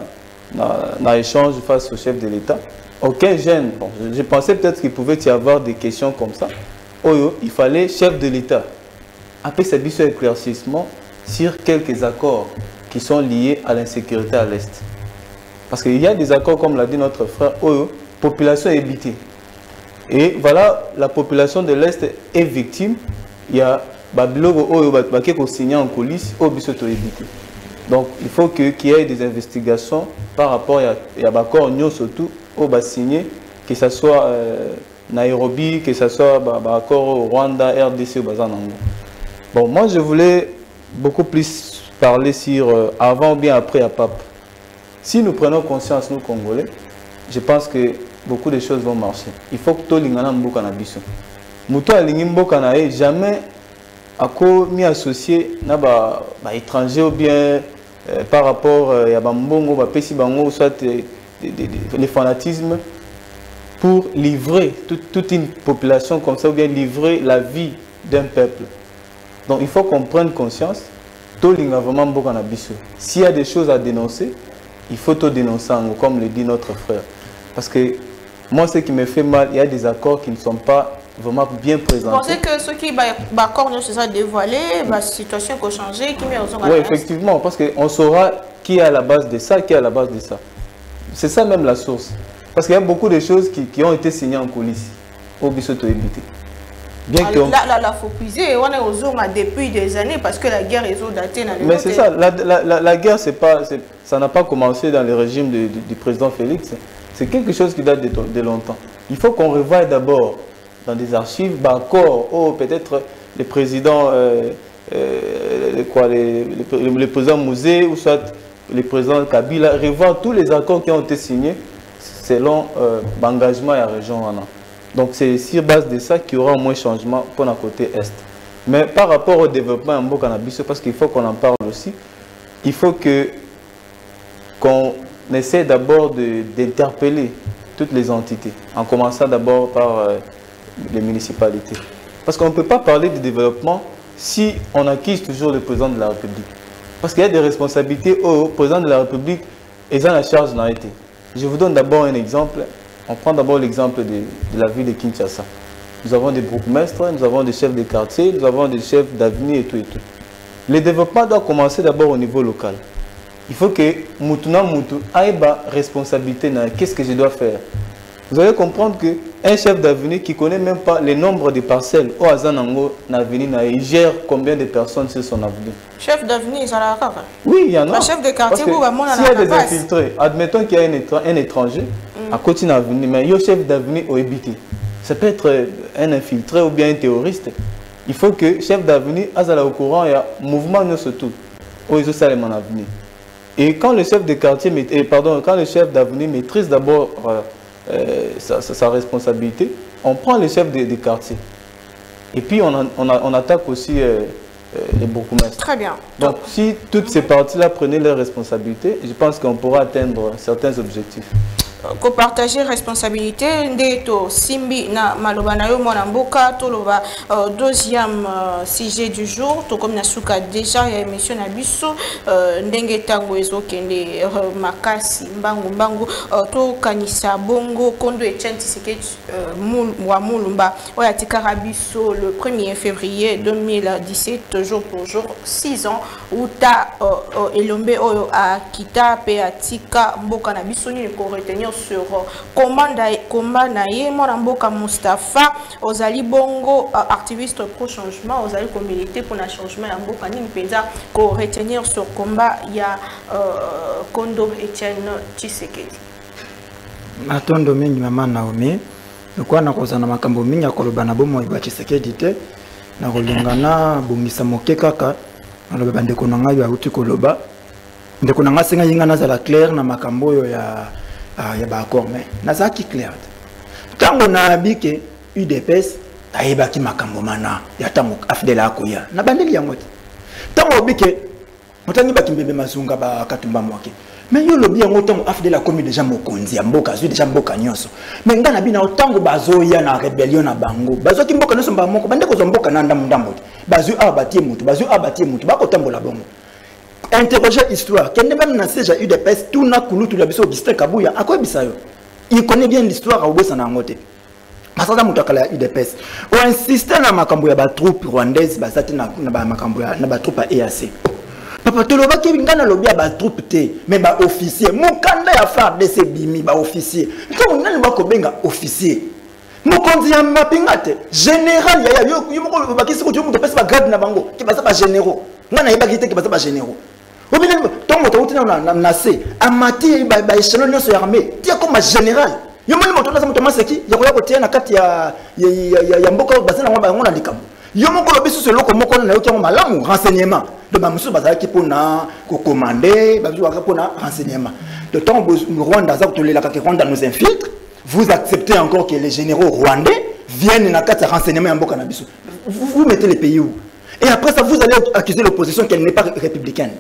un échange face au chef de l'État, aucun jeune, bon, je, je pensais peut-être qu'il pouvait y avoir des questions comme ça. Oh, il fallait chef de l'État. Après, ça dit un éclaircissement sur quelques accords qui sont liés à l'insécurité à l'Est. Parce qu'il y a des accords, comme l'a dit notre frère, oh, population est habitée. Et voilà, la population de l'Est est victime. Il y a Babilogo oh, qui est signé en coulisses, oh, bisoto habité. Donc, il faut qu'il y ait des investigations par rapport à l'accord surtout au signé, que ce soit euh, Nairobi, que ce soit l'accord au Rwanda, R D C ou Bazanango. Bon, moi je voulais beaucoup plus parler sur euh, avant ou bien après à Pape. Si nous prenons conscience, nous Congolais, je pense que beaucoup de choses vont marcher. Il faut que tout le monde ait un biso. Mouto alingi mboka na e jamais ako mi associé na ba, ba étranger ou bien euh, par rapport à euh, bambongo ba pesi bango soit euh, les fanatismes pour livrer tout, toute une population comme ça ou bien livrer la vie d'un peuple. Donc il faut qu'on prenne conscience. S'il y a des choses à dénoncer, il faut tout dénoncer, comme le dit notre frère. Parce que moi, ce qui me fait mal, il y a des accords qui ne sont pas vraiment bien présentés. Vous pensez que ceux qui accords ne se sont dévoilés, la situation a changé, qui met au Oui, effectivement, parce qu'on saura qui est à la base de ça, qui est à la base de ça. C'est ça même la source. Parce qu'il y a beaucoup de choses qui, qui ont été signées en coulisses. Au Bissoto évité. Bien que. Là, là, là, faut puiser. On est aux zones depuis des années parce que la guerre est datée. Mais c'est ça. La, la, la, la guerre, c'est pas, ça n'a pas commencé dans le régime de, de, du président Félix. C'est quelque chose qui date de, de longtemps. Il faut qu'on revoie d'abord dans des archives, bah, encore, oh, peut-être les présidents, euh, euh, quoi, les, les, les présidents Mouzé ou soit les présidents Kabila, revoir tous les accords qui ont été signés selon euh, l'engagement à la région. Donc c'est sur base de ça qu'il y aura au moins changement pour le côté Est. Mais par rapport au développement en Bokanabiso, parce qu'il faut qu'on en parle aussi, il faut que qu'on essaie d'abord d'interpeller toutes les entités, en commençant d'abord par euh, les municipalités. Parce qu'on ne peut pas parler de développement si on accuse toujours le président de la République. Parce qu'il y a des responsabilités au président de la République et ça la charge n'a été. Je vous donne d'abord un exemple. On prend d'abord l'exemple de, de la ville de Kinshasa. Nous avons des bourgmestres, nous avons des chefs de quartier, nous avons des chefs d'avenue et tout et tout. Le développement doit commencer d'abord au niveau local. Il faut que Moutuna Moutou ait une responsabilité dans qu'est-ce que je dois faire. Vous allez comprendre qu'un chef d'avenue qui ne connaît même pas le nombre de parcelles au Azanango, il gère combien de personnes sur son avenue. Chef d'avenue, il y en a. Oui, il y en a. Le chef de quartier, s'il y a des infiltrés, admettons qu'il y a un, un étranger mm. à côté d'une avenue, mais il y a un chef d'avenue au Ebiti. Ça peut être un infiltré ou bien un terroriste. Il faut que le chef d'avenue, au courant, il y a un mouvement surtout, où ils ont ça mon avenue. Et quand le chef de quartier, et pardon, quand le chef d'avenue maîtrise d'abord euh, euh, sa, sa, sa responsabilité, on prend les chefs des de quartiers. Et puis on, a, on, a, on attaque aussi euh, euh, les bourgmestres. Très bien. Donc si toutes ces parties-là prenaient leurs responsabilités, je pense qu'on pourra atteindre certains objectifs. Ko partager responsabilité ndeto simbi na maloba na yo mwana mboka toloba euh, deuxième euh, sujet du jour to comme na suka déjà ya émission na biso euh, ndenge tango ezokende euh, makasi mbangu mbangu euh, to kanisa bongo kondo Etienne Tshisekedi euh, mul, wa mulumba oya tikara biso le premier février deux mille dix-sept jour pour jour six ans uta euh, euh, elombe oyo akita pe atika mboka na biso ni ko retenir sur combat naye mwana mboka Mustafa ozali bongo uh, activiste pro changement ozali ko militer pour le changement ya mboka ni mpenza ko retenir sur combat ya uh, Kondo Etienne Tshisekedi. Matondo mingi mama Naomi kwa na kozana makambo mingi akoloba na bomo ya Tshisekedi te na kolingana bongisa moke kaka aloba bandeko na ngai ya uti koloba ndeko na nga senga yinga nazala clair na makambo yo ya ah ya ba accord mais nazaki clair tango na bike U D P S ayeba ki makambo mana ya tango afdela akoya na bandeli yango te tango bike motangi bakimbebe mazunga ba katumba mwake mais yo lobi yango tango afdela komi déjà mokonzi ya mboka zo déjà mboka nyonso mais ngana bina tango bazoya na rebellion na bango bazo ki mboka nyonso ba moko bandeko zo mboka na ndambo ndambo bazo abatie mutu bazo abatie mutu bakotambola bongo. Interroger l'histoire. Quand même dans ces U D P S, tout n'a coulé tout la biso Augustin Kabouya. À quoi bisayo? Il connaît bien l'histoire à Obosa na ngote. Parce que mutakala U D P S. On insiste na makambo ya ba troupe rwandaise ba sati na ba makambo ya na ba troupe A E A C. Papa toloba ki ngana lobi ya ba troupe te, mais ba officier. Mukanda ya F A R D C bimi ba officier. Nto nani ba ko benga officier. Mokonzi ya mapinga te. Général ya yo yo moko ba kisi ko yo muto pesa ba grade na bango. Ki ba sa ba généraux. Ngana yeba ki te ki ba sa ba généraux. Au milieu de temps, on a nassé, amati, ba échelon de l'armée, tu es comme un général. Yo moni moto na sa moto maseki, ya ko ya ko tia na kati ya ya ya mboka basana ngwa ngona likabo. Yo moko lobi sur loko moko na yo ki malamu renseignement. De ba musu bazala ki pona ko commander, ba biso ko na renseignement. De temps Rwanda za ko tolela ka Rwanda nous infiltre, vous acceptez encore que les généraux rwandais viennent na kati ya renseignement ya mboka na biso. Vous, vous mettez les pays où? Et après ça vous allez accuser l'opposition qu'elle n'est pas républicaine.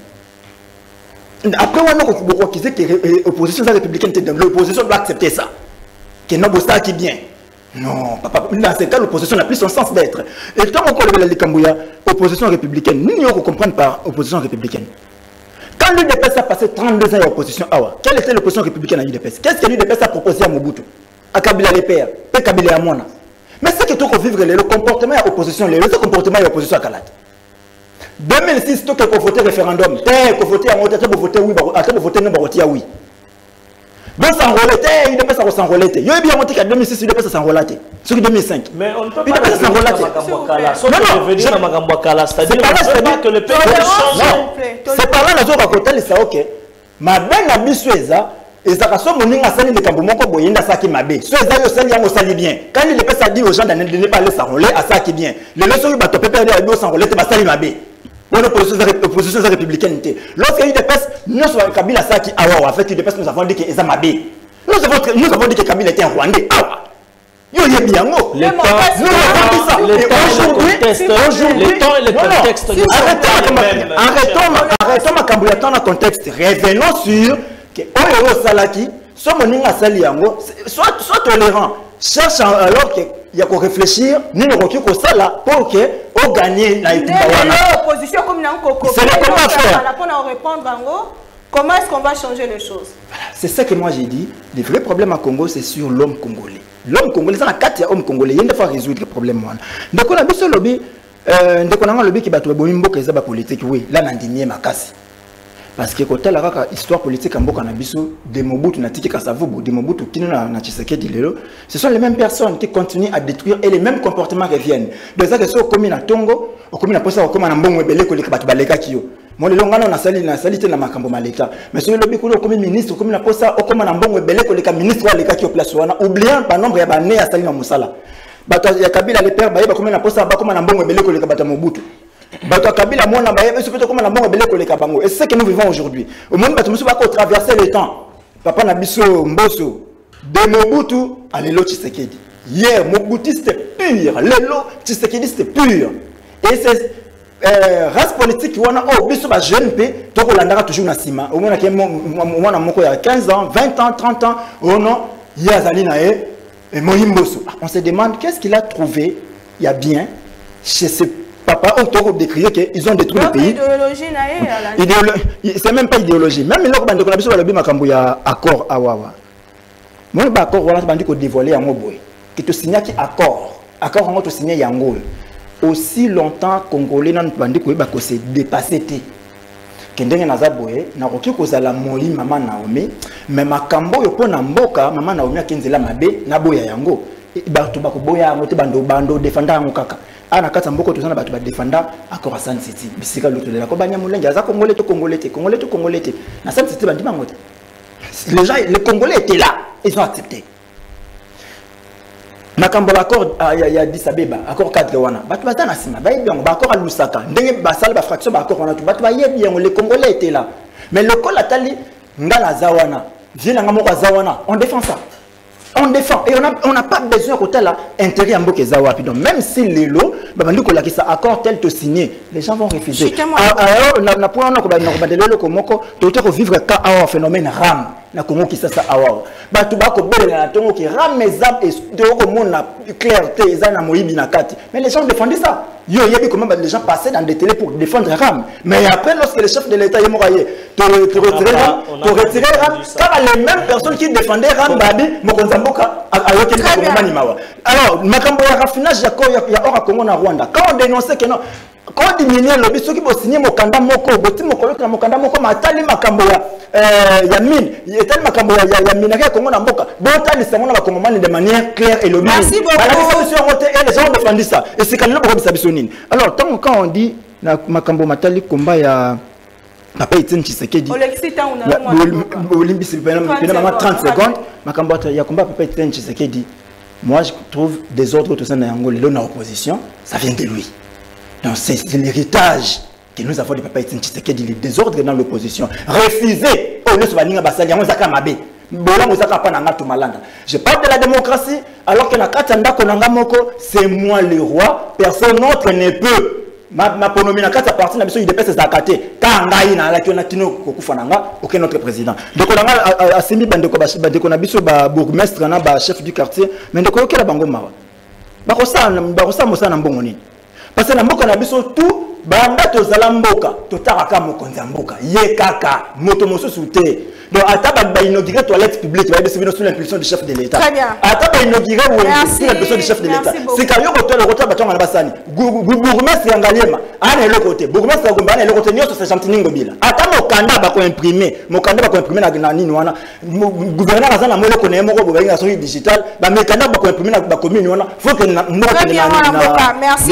Après, on a accusé que l'opposition républicaine, l'opposition doit accepter ça. Que non, ça qui bien. Non, papa, dans ce cas, l'opposition n'a plus son sens d'être. Et tant qu'on a les Kambouya, opposition républicaine, nous ne comprenons pas opposition républicaine. Quand l'U D P S a passé trente-deux ans à l'opposition, quelle était l'opposition républicaine à l'U D P S? Qu'est-ce que l'U D P S a proposé à Mobutu? À Kabila les pères, à Kabila à Mona. Mais c'est que tout qu'on vivre le comportement de l'opposition, le comportement de l'opposition à Kalat. deux mille six, tout qu'on voté référendum, qu'on voté à monter, qu'on voté oui, qu'on voté non, qu'on voté oui. Donc s'enrôler, il ne peut pas s'enrôler. Il y a bien monté qu'à deux mille six, il ne peut pas s'enrôler. Sur deux mille cinq. Mais on ne peut pas s'enrôler. C'est pas que le pays change. C'est par là que nous avons ça, ok. Ma belle a mis sur ça. Et ça rassure mon inga sali de Kambumoko boyenda ça qui m'a bé. So ça yo sali yango sali bien. Quand il peut ça dire aux gens de ne pas aller s'enrôler à ça qui bien. Les leçons ils battent pépé à bio s'enrôler te sali m'a bé. Bon opposition républicaine. Lorsqu'il y a eu des pestes, nous sommes Kabila ça qui awa en fait il y a des pestes nous avons dit que ça m'a bé. Nous avons nous avons dit que Kabila était un Rwandais. Awa. Yo yé bien ngo. Le temps, le temps et le contexte. Arrêtons, arrêtons, arrêtons ma Kambouya dans le contexte. Revenons sur que Oyo Salaki, soit mon inga sali yango, soit soit tolérant. Cherche alors qu'il y a qu'à réfléchir, nous ne recule que ça là pour que on gagne la l'opposition comme c'est comment faire. Comment est-ce qu'on va changer les choses? C'est ça que moi j'ai dit. Le vrai problème à Congo, c'est sur l'homme congolais. L'homme congolais, c'est la quatre hommes congolais. Il y a une fois résoudre le problème. Donc on a vu ce lobby, euh, donc on a un lobby qui va trouver bon que ça politique. Oui, là on a dit ma casse. Parce que quand la histoire politique en Boka Nabiso, de Mobutu Natiki Kasavubu, de Mobutu Kino na Tshisekedi Lelo, ce sont les mêmes personnes qui continuent à détruire et les mêmes comportements reviennent. De ça que soit comme na Tongo, ou comme na Posa, ou comme na Mbongo Ebele ko likabatu baleka kiyo. Moi le longano na sali na sali te na makambo maleka. Mais sur le bikulo comme ministre, comme na Posa, ou comme na Mbongo Ebele ko lika ministre wa leka kiyo place wana, oubliant par nombre ya bané à sali na musala. Bato ya Kabila les pères baye ba comme na Posa, ba comme na Mbongo Ebele ko likabata Mobutu. Kabila mona baye c'est plutôt comme la bongo beleko le kabango et c'est ce que nous vivons aujourd'hui au monde bato musu ba ko traverser le temps papa na biso mboso de Mobutu à Lelo Tshisekedi Hier, Mobutu c'était pur. Lelo, Tshisekedi c'était pur. Et c'est euh, race politique qui wana oh biso ba jeune pe to ko landaka toujours na sima. Au moins mwana moko ya quinze ans, vingt ans, trente ans, oh non, ya zali na e et Moyimboso. On se demande qu'est-ce qu'il a trouvé il y a bien chez ce papa on t'a décrié qu'ils ont détruit le pays. Idéologie, c'est même pas idéologie. Même là quand on a besoin de le makambo ya accord awawa. Moi ba accord voilà bandi ko dévoiler ya moboy. Que tu signes qui accord, accord on te signer yango. Aussi longtemps congolais nan bandi ko ba ko se dépasser té. Kendenge na zaboye na koki ko zala moi mama Naomi, mais makambo yo pona mboka mama Naomi akenzela mabe na boya yango. Ba to ba ko boya yango te bando bando défendre yango kaka. Ana kata mboko to sana ba to ba défendre accord San City. Bisika loto de la ko banya mulenge za congolais to congolais te congolais to congolais te. Na San City bandi mangote. Les gens les congolais étaient là, ils ont accepté. Makambo l'accord ya Addis Abeba accord cadre wana batu batana sima ba yebi yango ba accord à Lusaka ndenge basala ba fraction ba accord wana tu batu ba yebi yango les congolais étaient là mais le col atali ngala zawana vient nga moko zawana on défend ça on défend et on a on n'a pas besoin côté là intérêt amboke zawa puis donc même si les lots ba bandi ko la ça accord tel te signé les gens vont refuser alors na na point on ko ba na ko bandelelo ko moko to to vivre ka un phénomène ram na Congo qui ça ça awa batu bako bele na tongo qui ramezab et de ko mona clarté ezana moyibi na kati mais les gens défendaient ça yo yebi comment les gens passaient dans des télé pour défendre Ram mais après lorsque le chef de l'état est moraillé to retirer Ram to retirer Ram car les mêmes personnes qui défendaient Ram babi mokonzamboka ayoke ko mani mawa alors makambo ya raffinage ya ko ya ora Congo na Rwanda quand on dénonçait que non quand on diminuait le biso qui bo signer mokanda moko boti mokolo na mokanda moko matali makambo ya euh ya mine etali makambo ya ya minéraux Congo na mboka botali sango na bakongomani de manière claire et logique. Merci beaucoup. Et les gens ont défendu ça et c'est quand même pour bisabisonine. Alors tant quand on dit na makambo matali komba ya papa Etienne Tshisekedi Olexita on a Olympis trente secondes makambo ya komba papa Etienne Tshisekedi. Moi je trouve des ordres tout ça na yango lelo na opposition ça vient de lui. Donc c'est l'héritage que nous avons de papa Etienne Tshisekedi, les désordres dans l'opposition. Refuser, oh, nous sommes basali, on zaka mabe. Bola mozaka pa nanga to malanda. Je parle de la démocratie alors que la katanda konanga moko, c'est moi le roi, personne autre ne peut. Ma ma ponomi na kata parti na biso il dépasse sa kate. Ka ngai na la kiona tino kokufa nanga, aucun autre président. Donc on a asimi bandeko ba bandeko na biso ba bourgmestre na ba chef du quartier, mais ndeko yokela bango mawa. Ba ko sa ba ko sa mosa na mbongo nini. Parce que na mboka na biso tout banda to zala mboka to taraka mokonzi mboka ye kaka moto mosusu te donc ataba ba inaugurer toilette publique ba bino sous l'impulsion du chef de l'état ataba inaugurer ou sous l'impulsion du chef de l'état c'est quand yoko to le rota batonga na basani bourgmestre ya ngaliema ana le côté bourgmestre ya gombana le côté nyoso sa chantiningo bila ata mokanda ba ko imprimer mokanda ba ko imprimer na nini wana gouverneur azana molo ko na moko bo ba ngi digital ba mekanda ba ko imprimer na ba commune wana faut que na moko na merci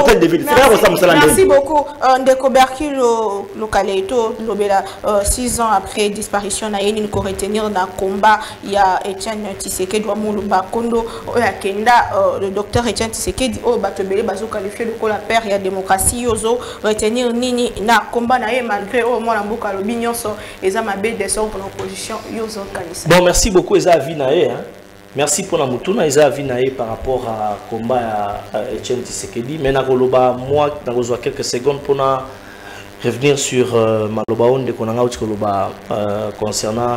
beaucoup merci beaucoup Ndeko Berki le Kaleito lobela six ans après disparition na yeni ko retenir na combat il y a Etienne Tshisekedi wa Mulumba Kondo ya kenda le docteur Etienne Tshisekedi o batobele bazo qualifier le la père ya démocratie yozo retenir nini na combat na ye malgré au moins mboka lobi nyonso eza mabe desordre pour l'opposition yozo kanisa. Bon merci beaucoup eza vinae hein. Merci pour la mutuna eza vinae par rapport à combat à Etienne Tshisekedi mais na koloba moi na kozwa quelques secondes pour na revenir sur euh, maloba onde konanga uti koloba euh, concernant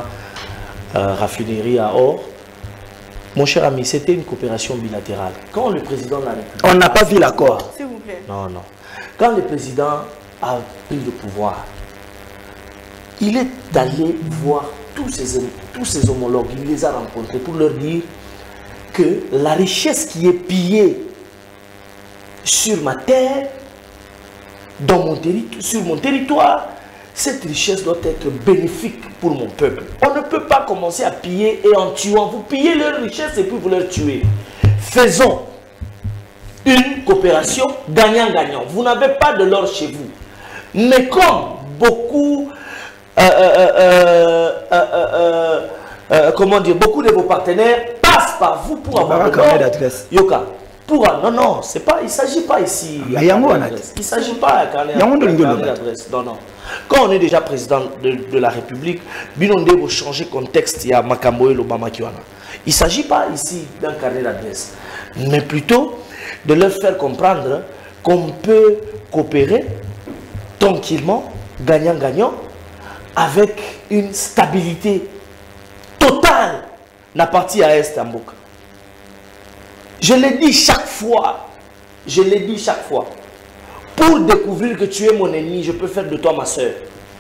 euh, raffinerie à or. Mon cher ami, c'était une coopération bilatérale. Quand le président de la République... On n'a pas vu l'accord. S'il vous plaît. Non, non. Quand le président a pris le pouvoir, il est allé voir tous ses, tous ses homologues, il les a rencontrés pour leur dire que la richesse qui est pillée sur ma terre, dans mon sur mon territoire, cette richesse doit être bénéfique pour mon peuple. On ne peut pas commencer à piller et en tuant. Vous pillez leur richesse et puis vous leur tuez. Faisons une coopération gagnant-gagnant. Vous n'avez pas de l'or chez vous. Mais comme beaucoup, euh, euh, euh, euh, euh, euh, comment dire, beaucoup de vos partenaires passent par vous pour avoir de l'or. Yoka. Pour un, non, non, c'est pas, il ne s'agit pas ici. Il ne s'agit pas d'adresse. Non, non. Quand on est déjà président de, de la République, Binonde vous changer contexte, il y a Makambo et l'Obama qui Il ne s'agit pas ici d'un carnet d'adresse, mais plutôt de leur faire comprendre qu'on peut coopérer tranquillement, gagnant-gagnant, avec une stabilité totale la partie à Est en Mboka. Je l'ai dit chaque fois, je l'ai dit chaque fois, pour découvrir que tu es mon ennemi, je peux faire de toi ma soeur.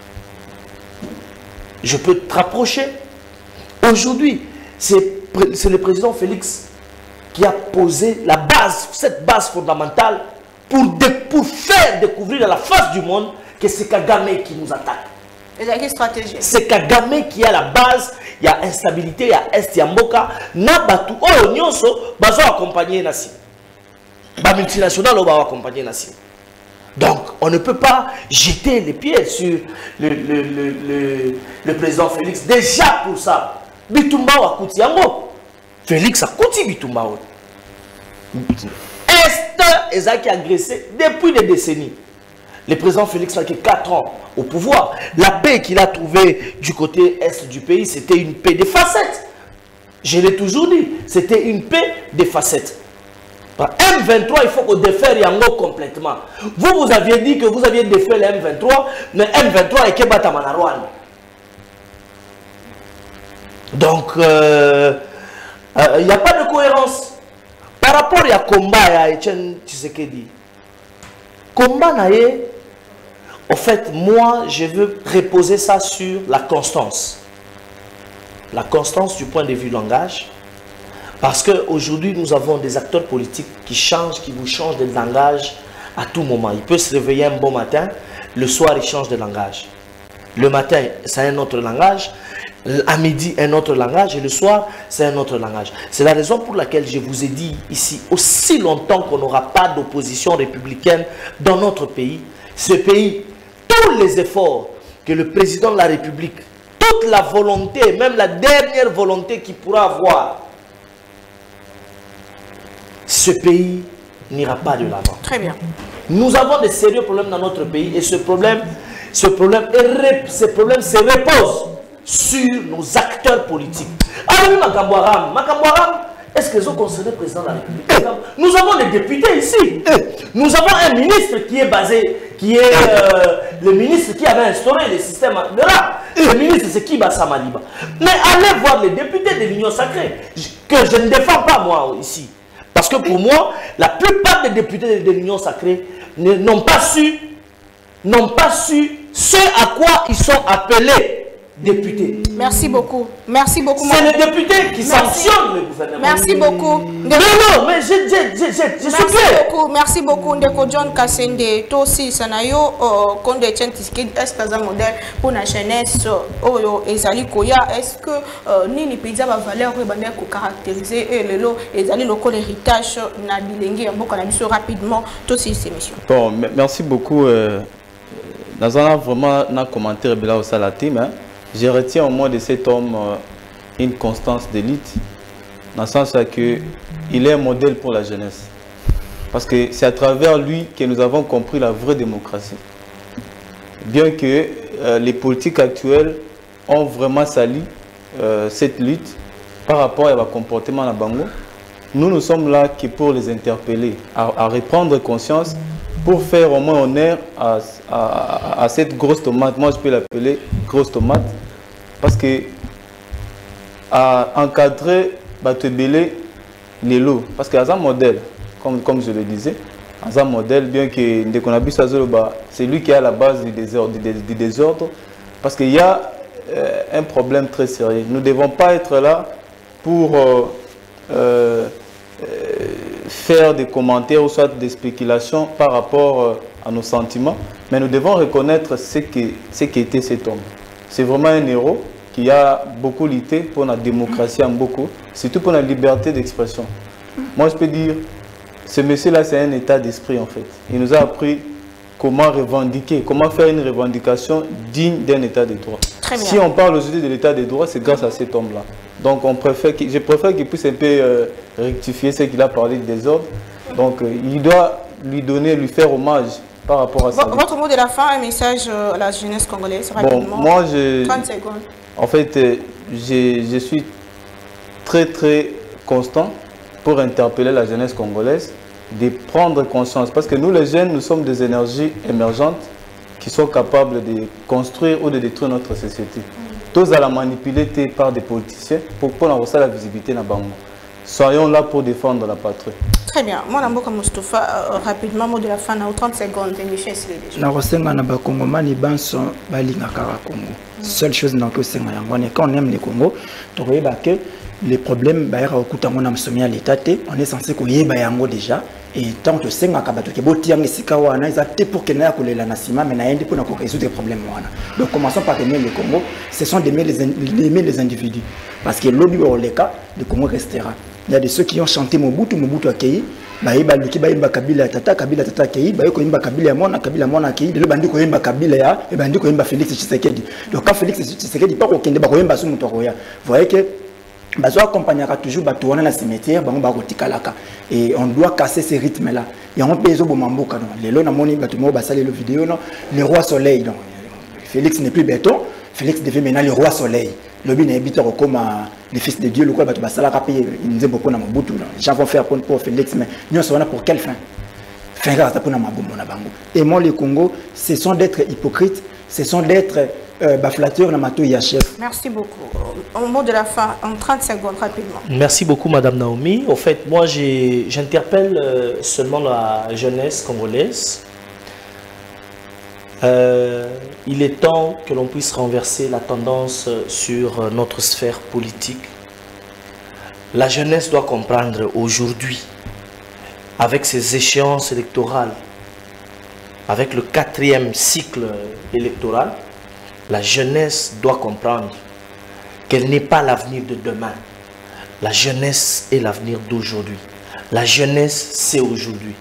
Je peux te rapprocher. Aujourd'hui, c'est le président Félix qui a posé la base, cette base fondamentale pour, de, pour faire découvrir à la face du monde que c'est Kagame qui nous attaque. C'est Kagame qui est à la base. Il y a instabilité, il y a Est, il y a Mboka. Nabatu, oh, nyonso, bazo accompagner Nassi. Ba multinational, on va accompagner Nassi. Donc, on ne peut pas jeter les pieds sur le, le, le, le, le président Félix. Déjà pour ça, Bitumba a Kouti Yango. Félix a Kouti Bitumba. Est est agressé depuis des décennies. Le président Félix n'a que quatre ans au pouvoir. La paix qu'il a trouvée du côté est du pays, c'était une paix de facettes. Je l'ai toujours dit, c'était une paix de facettes. M vingt-trois, il faut qu'on défaire Yango complètement. Vous, vous aviez dit que vous aviez défait le M vingt-trois, mais M vingt-trois est Kebata Manarwan. Donc, il euh, n'y euh, a pas de cohérence. Par rapport à combat, à Etienne Tshisekedi, combat naïe, en fait, moi, je veux reposer ça sur la constance. La constance du point de vue langage. Parce qu'aujourd'hui, nous avons des acteurs politiques qui changent, qui vous changent de langage à tout moment. Il peut se réveiller un bon matin, le soir, il change de langage. Le matin, c'est un autre langage. À midi, un autre langage. Et le soir, c'est un autre langage. C'est la raison pour laquelle je vous ai dit ici, aussi longtemps qu'on n'aura pas d'opposition républicaine dans notre pays, ce pays, tous les efforts que le président de la République, toute la volonté, même la dernière volonté qu'il pourra avoir, ce pays n'ira pas de l'avant. Très bien. Nous avons de sérieux problèmes dans notre pays et ce problème, ce problème, ce problème se repose sur nos acteurs politiques. Alors, Makambouaram, Makambouaram, est-ce qu'ils ont concerné le président de la République? Nous avons des députés ici. Nous avons un ministre qui est basé, qui est euh, le ministre qui avait instauré le système de là. Le ministre, c'est Kiba Samaliba. Mais allez voir les députés de l'Union sacrée, que je ne défends pas moi ici. Parce que pour moi, la plupart des députés de l'Union sacrée n'ont pas su, n'ont pas su ce à quoi ils sont appelés députés. Merci beaucoup. Merci beaucoup. C'est les députés qui sanctionnent le gouvernement. Merci beaucoup. Non, non, mais je, je, je, je, je suis clair. Beaucoup. Merci beaucoup. Ndeko John Kassende, toi aussi, Sanayo, quand des gens qui est-ce que un modèle pour la jeunesse, oh, ezali koya, est-ce que ni ni pizza va valeur ou banner ko caractériser et le lot ezali loko l'héritage na bilingue en beaucoup na rapidement toi aussi ces missions. Bon, merci beaucoup. Dans un vraiment un commentaire là au Salatim, hein. Je retiens au moins de cet homme euh, une constance d'élite, dans le sens qu'il est un modèle pour la jeunesse. Parce que c'est à travers lui que nous avons compris la vraie démocratie. Bien que euh, les politiques actuelles ont vraiment sali euh, cette lutte par rapport à leur comportement à la Bango, nous, nous sommes là que pour les interpeller, à, à reprendre conscience, pour faire au moins honneur à, à, à cette grosse tomate. Moi, je peux l'appeler grosse tomate. Parce que à encadrer Batebele les lots. Parce qu'il y a un modèle, comme, comme je le disais, un modèle, bien que dès qu'on a vu ça, c'est lui qui est à la base du désordre. Du, du désordre parce qu'il y a euh, un problème très sérieux. Nous ne devons pas être là pour euh, euh, faire des commentaires ou soit des spéculations par rapport euh, à nos sentiments, mais nous devons reconnaître ce qu'était ce qui était cet homme. C'est vraiment un héros qui a beaucoup lutté pour la démocratie en beaucoup, surtout pour la liberté d'expression. Moi, je peux dire, ce monsieur-là, c'est un état d'esprit en fait. Il nous a appris comment revendiquer, comment faire une revendication digne d'un état de droit. Si on parle aujourd'hui de l'état de droit, c'est grâce à cet homme-là. Donc, on préfère je préfère qu'il puisse un peu euh, rectifier ce qu'il a parlé de désordre. Donc, euh, il doit lui donner, lui faire hommage par rapport à ça. Votre mot de la fin, un message à la jeunesse congolaise, rapidement. Bon, moi, je, trente secondes. En fait, euh, je, je suis très très très constant pour interpeller la jeunesse congolaise, de prendre conscience. Parce que nous les jeunes, nous sommes des énergies émergentes qui sont capables de construire ou de détruire notre société. Tous à la manipuler par des politiciens pour prendre la visibilité dans le bango. Soyons là pour défendre la patrie. Très bien. Moi, Namboka Moustapha, euh, rapidement, mot de la fin, dans trente secondes, Michel Silé. Na rosenga na ba Congomani banso balinga kara Congo. Seule chose dans que c'est quand on aime les Congo, tu vois que les problèmes bah au kuta mona msomi à l'état on est censé ko yeba yango déjà et tant que senga kabato ke boti yang sika wana ezate pour que na kolela na sima mais na yende pour na ko résoudre les problèmes wana. Donc commençons par aimer le Congo, ce sont d'aimer les d'aimer les individus parce que l'obi au leka le Congo restera. Il y a de ceux qui ont chanté Mobutu, Mobutu akei, ba yeba luki ba yeba kabila tata, kabila tata akei, ba yeko yeba kabila ya mona, kabila mona akei, le bandi ko yeba kabila ya, et bandi ko yeba Félix Tshisekedi. Donc quand Félix Tshisekedi pas ko kende ba ko yeba su muto roya. Vous voyez que bazo accompagnera toujours bato wana na cimetière, bango ba kotikalaka. Et on doit casser ces rythmes là. Il y a un peso bomamboka non. Lelo na moni bato mo ba sali le vidéo non, le roi soleil donc. Félix n'est plus béton, Félix devient maintenant le roi soleil. Le bien habite comme les fils de Dieu, le quoi, bah ça l'a rappelé, ils nous beaucoup dans Mobutu. Les gens vont faire pour Félix, mais nous sommes pour quelle fin? Fin grâce pour Namabumbo Nabango. Et moi, le Congo, ce sont d'être hypocrites, ce sont d'être euh, baflateurs dans Mato Yachef. Merci beaucoup. Au mot de la fin, en trente secondes, rapidement. Merci beaucoup, Madame Naomi. Au fait, moi, j'interpelle euh, seulement la jeunesse congolaise. Euh, il est temps que l'on puisse renverser la tendance sur notre sphère politique. La jeunesse doit comprendre aujourd'hui, avec ces échéances électorales, avec le quatrième cycle électoral, la jeunesse doit comprendre qu'elle n'est pas l'avenir de demain. La jeunesse est l'avenir d'aujourd'hui. La jeunesse, c'est aujourd'hui.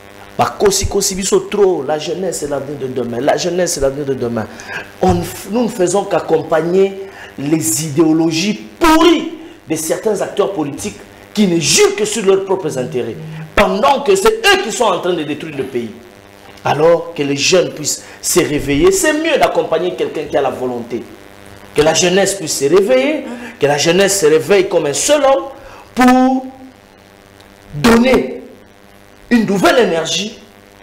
Trop, la jeunesse est l'avenir de demain. La jeunesse est l'avenir de demain. On, nous ne faisons qu'accompagner les idéologies pourries de certains acteurs politiques qui ne jurent que sur leurs propres intérêts, pendant que c'est eux qui sont en train de détruire le pays. Alors que les jeunes puissent se réveiller, c'est mieux d'accompagner quelqu'un qui a la volonté. Que la jeunesse puisse se réveiller, que la jeunesse se réveille comme un seul homme pour donner une nouvelle énergie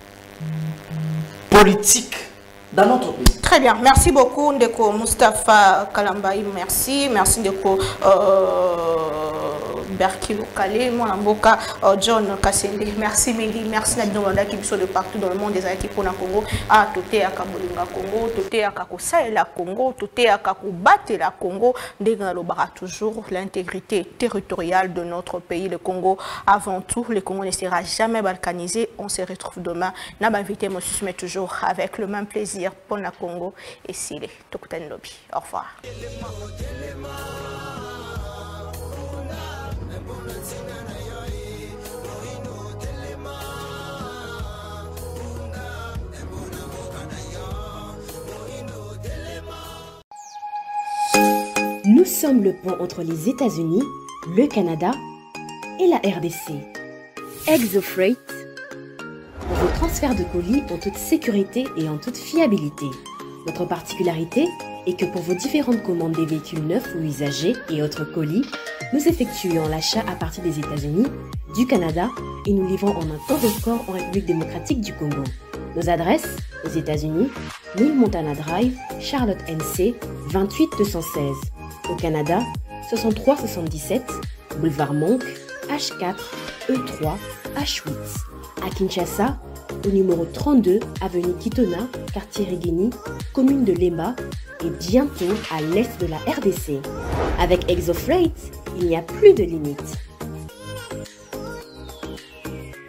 politique dans notre pays. Très bien, merci beaucoup Ndeko Moustapha Kalambaï, merci, merci Ndeko euh, Berki Lokale, Mwanamboka, euh, John Kassende, merci Meli, merci Nadinowanda qui sont de partout dans le monde des équipes pour Congo, à Toté à Kabolinga Congo, Toté à Kakosa et la Congo, Toté à Kakobate la Congo, Degalobara toujours l'intégrité territoriale de notre pays, le Congo. Avant tout, le Congo ne sera jamais balkanisé. On se retrouve demain. N'a pas invité mon mais toujours avec le même plaisir pour la Congo. Et Sile, Tokuten Lobby. Au revoir. Nous sommes le pont entre les États-Unis, le Canada et la R D C. ExoFreight, vos transferts de colis en toute sécurité et en toute fiabilité. Notre particularité est que pour vos différentes commandes des véhicules neufs ou usagés et autres colis, nous effectuons l'achat à partir des États-Unis, du Canada et nous livrons en un temps record en République démocratique du Congo. Nos adresses aux États-Unis, mille Montana Drive, Charlotte N C, vingt-huit deux cent seize. Au Canada, soixante-trois soixante-dix-sept, boulevard Monk, H quatre, E trois, H huit. À Kinshasa, au numéro trente-deux, avenue Kitona, quartier Rigini, commune de Lemba et bientôt à l'est de la R D C. Avec ExoFreight, il n'y a plus de limites.